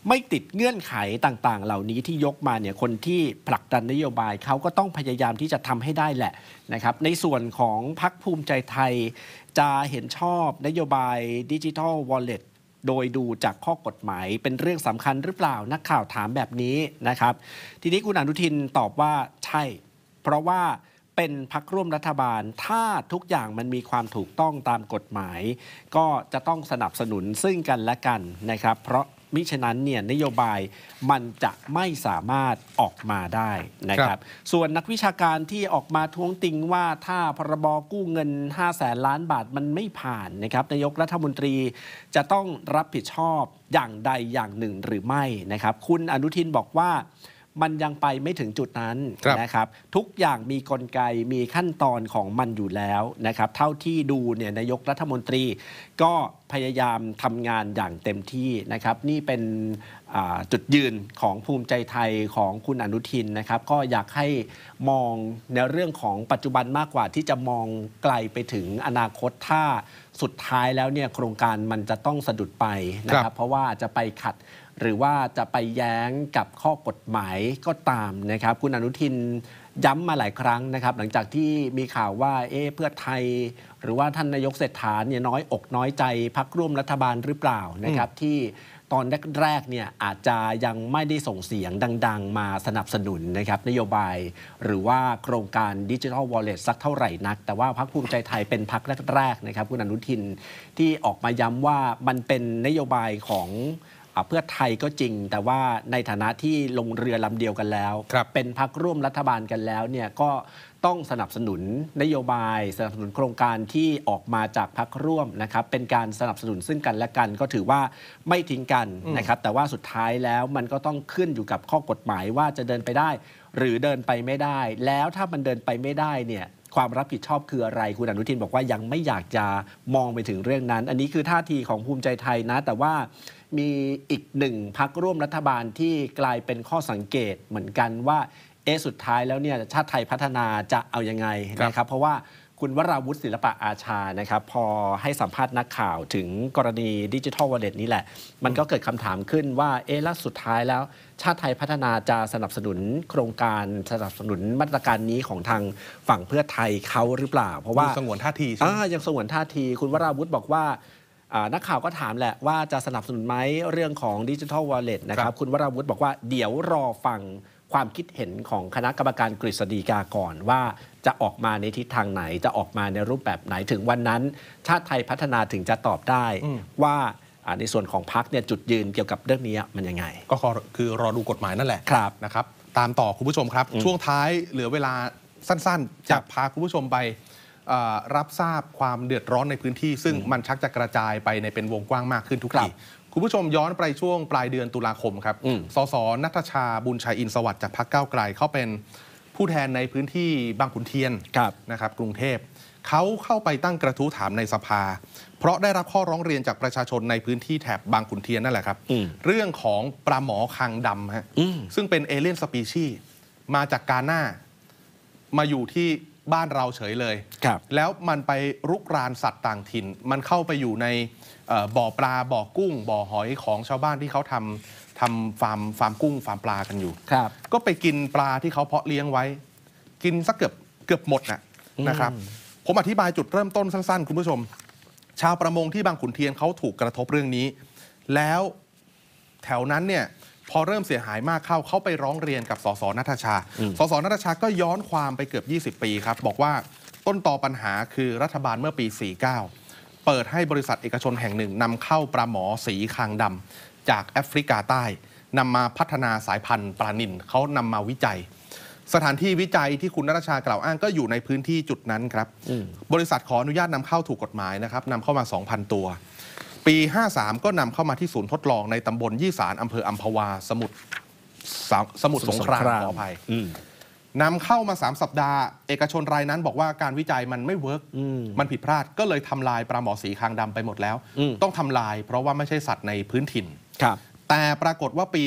ไม่ติดเงื่อนไขต่างๆเหล่านี้ที่ยกมาเนี่ยคนที่ผลักดันนโยบายเขาก็ต้องพยายามที่จะทำให้ได้แหละนะครับในส่วนของพรรคภูมิใจไทยจะเห็นชอบนโยบายดิจิทัลวอลเล็ตโดยดูจากข้อกฎหมายเป็นเรื่องสำคัญหรือเปล่านักข่าวถามแบบนี้นะครับทีนี้คุณอนุทินตอบว่าใช่เพราะว่าเป็นพรรคร่วมรัฐบาลถ้าทุกอย่างมันมีความถูกต้องตามกฎหมายก็จะต้องสนับสนุนซึ่งกันและกันนะครับเพราะมิฉะนั้นเนี่ยนโยบายมันจะไม่สามารถออกมาได้นะครับส่วนนักวิชาการที่ออกมาท้วงติงว่าถ้าพรบกู้เงิน 500,000 ล้านบาทมันไม่ผ่านนะครับนายกรัฐมนตรีจะต้องรับผิดชอบอย่างใดอย่างหนึ่งหรือไม่นะครับคุณอนุทินบอกว่ามันยังไปไม่ถึงจุดนั้นนะครับทุกอย่างมีกลไกมีขั้นตอนของมันอยู่แล้วนะครับเท่าที่ดูเนี่ยนายกรัฐมนตรีก็พยายามทำงานอย่างเต็มที่นะครับนี่เป็นจุดยืนของภูมิใจไทยของคุณอนุทินนะครับก็อยากให้มองในเรื่องของปัจจุบันมากกว่าที่จะมองไกลไปถึงอนาคตถ้าสุดท้ายแล้วเนี่ยโครงการมันจะต้องสะดุดไปนะครับเพราะว่าจะไปขัดหรือว่าจะไปแย้งกับข้อกฎหมายก็ตามนะครับคุณอนุทินย้ำมาหลายครั้งนะครับหลังจากที่มีข่าวว่าเพื่อไทยหรือว่าท่านนายกเศรษฐาเนี่ยน้อยอกน้อยใจพรรคร่วมรัฐบาลหรือเปล่านะครับที่ตอนแรกๆเนี่ยอาจจะยังไม่ได้ส่งเสียงดังๆมาสนับสนุนนะครับนโยบายหรือว่าโครงการ Digital Wallet สักเท่าไหร่นักแต่ว่าพรรคภูมิใจไทยเป็นพรรคแรกๆนะครับคุณอนุทินที่ออกมาย้ำว่ามันเป็นนโยบายของเพื่อไทยก็จริงแต่ว่าในฐานะที่ลงเรือลำเดียวกันแล้วเป็นพรรคร่วมรัฐบาลกันแล้วเนี่ยก็ต้องสนับสนุนนโยบายสนับสนุนโครงการที่ออกมาจากพรรคร่วมนะครับเป็นการสนับสนุนซึ่งกันและกันก็ถือว่าไม่ทิ้งกันนะครับแต่ว่าสุดท้ายแล้วมันก็ต้องขึ้นอยู่กับข้อกฎหมายว่าจะเดินไปได้หรือเดินไปไม่ได้แล้วถ้ามันเดินไปไม่ได้เนี่ยความรับผิดชอบคืออะไรคุณอนุทินบอกว่ายังไม่อยากจะมองไปถึงเรื่องนั้นอันนี้คือท่าทีของภูมิใจไทยนะแต่ว่ามีอีกหนึ่งพรรคร่วมรัฐบาลที่กลายเป็นข้อสังเกตเหมือนกันว่าสุดท้ายแล้วเนี่ยชาติไทยพัฒนาจะเอายังไงนะครับเพราะว่าคุณวราวุฒิศิลปะอาชานะครับพอให้สัมภาษณ์นักข่าวถึงกรณีดิจิทัลวอลเล็ตนี้แหละมันก็เกิดคำถามขึ้นว่าแล้วสุดท้ายแล้วชาติไทยพัฒนาจะสนับสนุนโครงการสนับสนุนมาตรการนี้ของทางฝั่งเพื่อไทยเขาหรือเปล่าเพราะว่าสงวนท่าทียังสงวนท่าทีคุณวราวุฒิบอกว่านักข่าวก็ถามแหละว่าจะสนับสนุนไหมเรื่องของดิจิทัลวอลเล็ตนะครับคุณวราวุฒิบอกว่าเดี๋ยวรอฟังความคิดเห็นของคณะกรรมการกฤษฎีกาก่อนว่าจะออกมาในทิศทางไหนจะออกมาในรูปแบบไหนถึงวันนั้นชาติไทยพัฒนาถึงจะตอบได้ว่าในส่วนของพรรคเนี่ยจุดยืนเกี่ยวกับเรื่องนี้มันยังไงก็คือรอดูกฎหมายนั่นแหละนะครับตามต่อคุณผู้ชมครับช่วงท้ายเหลือเวลาสั้นๆจะพาคุณผู้ชมไปรับทราบความเดือดร้อนในพื้นที่ซึ่งมันชักจะกระจายไปในเป็นวงกว้างมากขึ้นทุกทีคุณผู้ชมย้อนไปช่วงปลายเดือนตุลาคมครับสสณัฐชาบุญชัยอินทร์สวัสดิ์จากพรรคก้าวไกลเขาเป็นผู้แทนในพื้นที่บางขุนเทียนนะครับกรุงเทพเขาเข้าไปตั้งกระทู้ถามในสภาเพราะได้รับข้อร้องเรียนจากประชาชนในพื้นที่แถบบางขุนเทียนนั่นแหละครับเรื่องของปลาหมอคางดำฮะซึ่งเป็นเอเลี่ยนสปีชีส์มาจากกาน่ามาอยู่ที่บ้านเราเฉยเลยแล้วมันไปรุกรานสัตว์ต่างถิ่นมันเข้าไปอยู่ในบ่อปลาบ่อกุ้งบ่อหอยของชาวบ้านที่เขาทำฟาร์มกุ้งฟาร์มปลากันอยู่ก็ไปกินปลาที่เขาเพาะเลี้ยงไว้กินสักเกือบหมดนะครับผมอธิบายจุดเริ่มต้นสั้นๆคุณผู้ชมชาวประมงที่บางขุนเทียนเขาถูกกระทบเรื่องนี้แล้วแถวนั้นเนี่ยพอเริ่มเสียหายมากเขาไปร้องเรียนกับสสณัฐชาสสณัฐชาก็ย้อนความไปเกือบ20 ปีครับบอกว่าต้นตอปัญหาคือรัฐบาลเมื่อปี 49 เปิดให้บริษัทเอกชนแห่งหนึ่งนำเข้าปลาหมอสีคางดำจากแอฟริกาใต้นำมาพัฒนาสายพันธุ์ปลานิลเขานำมาวิจัยสถานที่วิจัยที่คุณณัฐชากล่าวอ้างก็อยู่ในพื้นที่จุดนั้นครับบริษัทขออนุญาตนำเข้าถูกกฎหมายนะครับนำเข้ามา 2,000 ตัวปี 53 ก็นำเข้ามาที่ศูนย์ทดลองในตำบลยี่สารอำเภออัมพวาสมุทรสงครามขออภัยนำเข้ามา3 สัปดาห์เอกชนรายนั้นบอกว่าการวิจัยมันไม่เวิร์กมันผิดพลาดก็เลยทำลายปลาหมอสีคางดำไปหมดแล้วต้องทำลายเพราะว่าไม่ใช่สัตว์ในพื้นถิ่นแต่ปรากฏว่าปี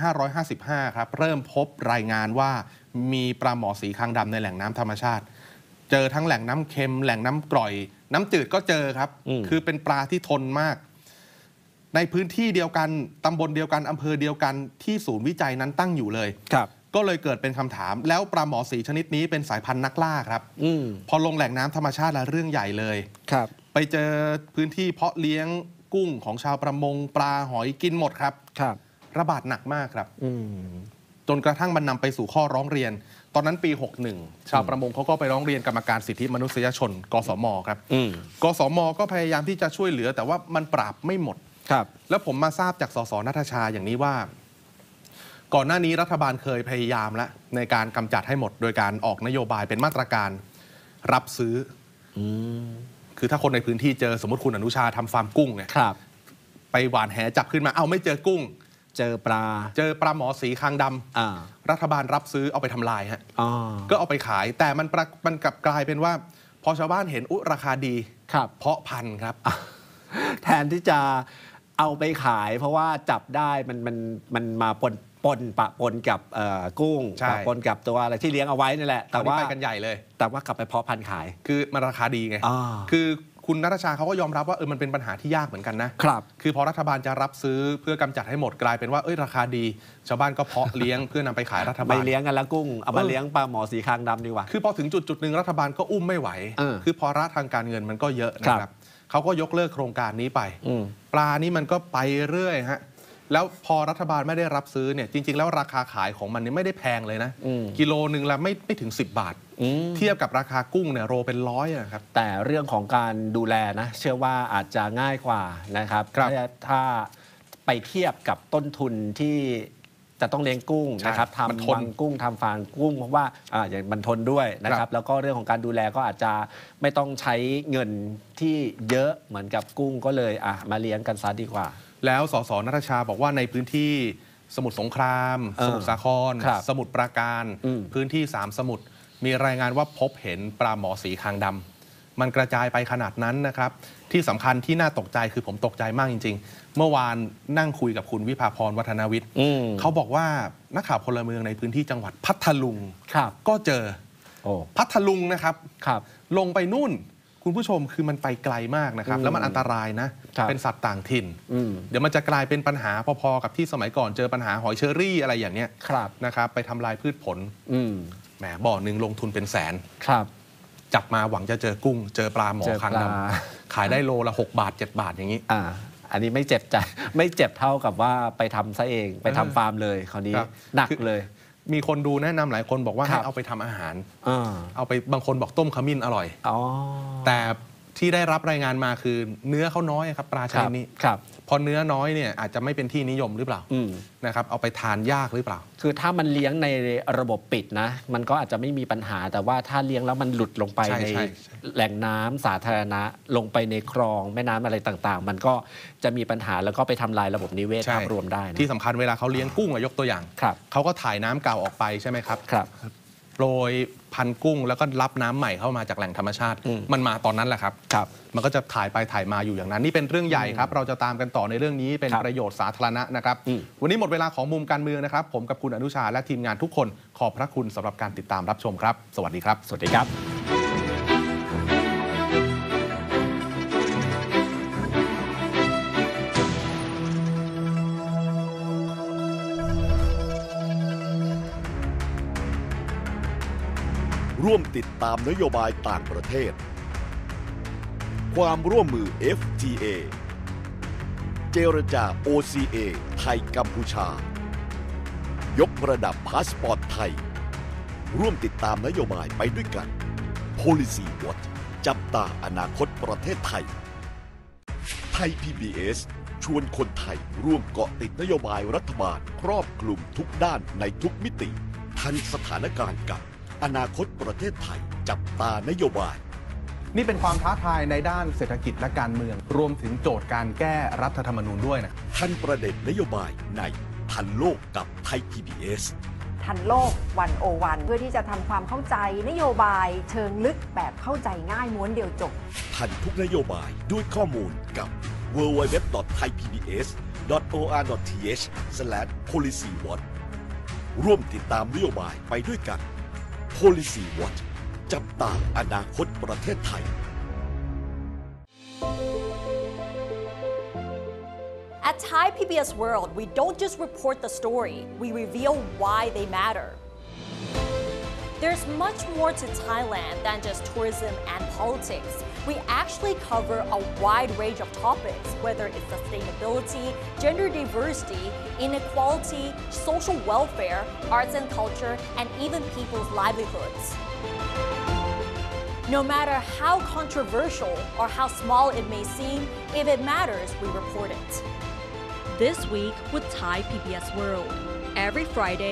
2555 ครับเริ่มพบรายงานว่ามีปลาหมอสีคางดำในแหล่งน้ำธรรมชาติเจอทั้งแหล่งน้ำเค็มแหล่งน้ำกร่อยน้ำจืดก็เจอครับคือเป็นปลาที่ทนมากในพื้นที่เดียวกันตำบลเดียวกันอำเภอเดียวกันที่ศูนย์วิจัยนั้นตั้งอยู่เลยครับก็เลยเกิดเป็นคำถามแล้วปลาหมอสีชนิดนี้เป็นสายพันธุ์นักล่าครับพอลงแหล่งน้ำธรรมชาติแล้วเรื่องใหญ่เลยครับไปเจอพื้นที่เพาะเลี้ยงกุ้งของชาวประมงปลาหอยกินหมดครับระบาดหนักมากครับจนกระทั่งมันนำไปสู่ข้อร้องเรียนตอนนั้นปี 61 ชาวประมงเขาก็ไปร้องเรียนกรรมการสิทธิมนุษยชนกสมครับกสมก็พยายามที่จะช่วยเหลือแต่ว่ามันปราบไม่หมดแล้วผมมาทราบจากสสณัฐชาอย่างนี้ว่าก่อนหน้านี้รัฐบาลเคยพยายามแล้วในการกำจัดให้หมดโดยการออกนโยบายเป็นมาตรการรับซื้อคือถ้าคนในพื้นที่เจอสมมติคุณอนุชาทำฟาร์มกุ้งเนี่ยไปหวานแหจับขึ้นมาเอาไม่เจอกุ้งเจอปลาหมอสีคางดำรัฐบาลรับซื้อเอาไปทำลายฮะก็เอาไปขายแต่มันกลับกลายเป็นว่าพอชาวบ้านเห็นราคาดีเพาะพันธุ์ครับแทนที่จะเอาไปขายเพราะว่าจับได้มันมาปนกับกุ้งปนกับตัวอะไรที่เลี้ยงเอาไว้นี่แหละแต่ว่าไปกันใหญ่เลยแต่ว่ากลับไปเพาะพันธุ์ขายคือมันราคาดีไงคือคุณณัฐชาเขาก็ยอมรับว่ามันเป็นปัญหาที่ยากเหมือนกันนะครับคือพอรัฐบาลจะรับซื้อเพื่อกำจัดให้หมดกลายเป็นว่าราคาดีชาวบ้านก็เพาะเลี้ยงเพื่อนำไปขายรัฐบาลไปเลี้ยงกันแล้วกุ้งเอามาเลี้ยงปลาหมอสีคางดำดีกว่าคือพอถึงจุดหนึ่งรัฐบาลก็อุ้มไม่ไหวคือภาระทางการเงินมันก็เยอะนะครับเขาก็ยกเลิกโครงการนี้ไปปลานี่มันก็ไปเรื่อยฮะแล้วพอรัฐบาลไม่ได้รับซื้อเนี่ยจริงๆแล้วราคาขายของมันนี่ไม่ได้แพงเลยนะกิโลนึงละไม่ถึง10 บาทเทียบกับราคากุ้งเนี่ยโลเป็น100นะครับแต่เรื่องของการดูแลนะเชื่อว่าอาจจะง่ายกว่านะครับถ้าไปเทียบกับต้นทุนที่จะต้องเลี้ยงกุ้งนะครับทำฟาร์มกุ้งทำฟาร์มกุ้งเพราะว่าอย่างมันทนด้วยนะครับแล้วก็เรื่องของการดูแลก็อาจจะไม่ต้องใช้เงินที่เยอะเหมือนกับกุ้งก็เลยมาเลี้ยงกันซะดีกว่าแล้วสสณัฐชาบอกว่าในพื้นที่สมุทรสงครามสมุทรสาครสมุทรปราการพื้นที่3สมุทรมีรายงานว่าพบเห็นปลาหมอสีคางดำมันกระจายไปขนาดนั้นนะครับที่สำคัญที่น่าตกใจคือผมตกใจมากจริงๆเมื่อวานนั่งคุยกับคุณวิภาพรวัฒนวิทย์เขาบอกว่านักข่าวพลเมืองในพื้นที่จังหวัดพัทลุงก็เจอพัทลุงนะครับลงไปนู่นคุณผู้ชมคือมันไปไกลมากนะครับแล้วมันอันตรายนะเป็นสัตว์ต่างถิ่นเดี๋ยวมันจะกลายเป็นปัญหาพอๆกับที่สมัยก่อนเจอปัญหาหอยเชอรี่อะไรอย่างเนี้ยนะครับไปทำลายพืชผลแหมบ่อหนึ่งลงทุนเป็นแสนจับมาหวังจะเจอกุ้งเจอปลาหมอคางดำขายได้โลละ6 บาท 7 บาทอย่างนี้อันนี้ไม่เจ็บใจไม่เจ็บเท่ากับว่าไปทำซะเองไปทำฟาร์มเลยคราวนี้หนักเลยมีคนดูแนะนำหลายคนบอกว่าให้เอาไปทำอาหารเอาไปบางคนบอกต้มขมิ้นอร่อยแต่ที่ได้รับรายงานมาคือเนื้อเขาน้อยครับปลาชนิดนี้พอเนื้อน้อยเนี่ยอาจจะไม่เป็นที่นิยมหรือเปล่านะครับเอาไปทานยากหรือเปล่าคือถ้ามันเลี้ยงในระบบปิดนะมันก็อาจจะไม่มีปัญหาแต่ว่าถ้าเลี้ยงแล้วมันหลุดลงไปในแหล่งน้ำสาธารณะลงไปในคลองแม่น้ำอะไรต่างๆมันก็จะมีปัญหาแล้วก็ไปทำลายระบบนิเวศภาพรวมได้ที่สำคัญเวลาเขาเลี้ยงกุ้งยกตัวอย่างเขาก็ถ่ายน้ำเก่าออกไปใช่ไหมครับโปรยพันกุ้งแล้วก็รับน้ำใหม่เข้ามาจากแหล่งธรรมชาติมันมาตอนนั้นแหละครับมันก็จะถ่ายไปถ่ายมาอยู่อย่างนั้นนี่เป็นเรื่องใหญ่ครับเราจะตามกันต่อในเรื่องนี้เป็นประโยชน์สาธารณะนะครับวันนี้หมดเวลาของมุมการเมืองนะครับผมกับคุณอนุชาและทีมงานทุกคนขอบพระคุณสำหรับการติดตามรับชมครับสวัสดีครับสวัสดีครับร่วมติดตามนโยบายต่างประเทศความร่วมมือ FTA เจรจา OCA ไทยกัมพูชายกระดับพาสปอร์ตไทยร่วมติดตามนโยบายไปด้วยกัน Policy Watch จับตาอนาคตประเทศไทยไทย PBS ชวนคนไทยร่วมเกาะติดนโยบายรัฐบาลครอบคลุมทุกด้านในทุกมิติทันสถานการณ์กับอนาคตประเทศไทยจับตานโยบายนี่เป็นความท้าทายในด้านเศรษฐกิจและการเมืองรวมถึงโจทย์การแก้รัฐธรรมนูญด้วยนะทันประเด็นนโยบายในทันโลกกับไทย PBS ทันโลก101เพื่อที่จะทำความเข้าใจนโยบายเชิงลึกแบบเข้าใจง่ายม้วนเดียวจบทันทุกนโยบายด้วยข้อมูลกับ www.thaipbs.or.th/policywatch ร่วมติดตามนโยบายไปด้วยกันPolicy Watch จับตาอนาคตประเทศไทย At Thai PBS World, we don't just report the story, we reveal why they matter. There's much more to Thailand than just tourism and politics. We actually cover a wide range of topics, whether it's sustainability, gender diversity, inequality, social welfare, arts and culture, and even people's livelihoods. No matter how controversial or how small it may seem, if it matters, we report it. This week with Thai PBS World, every Friday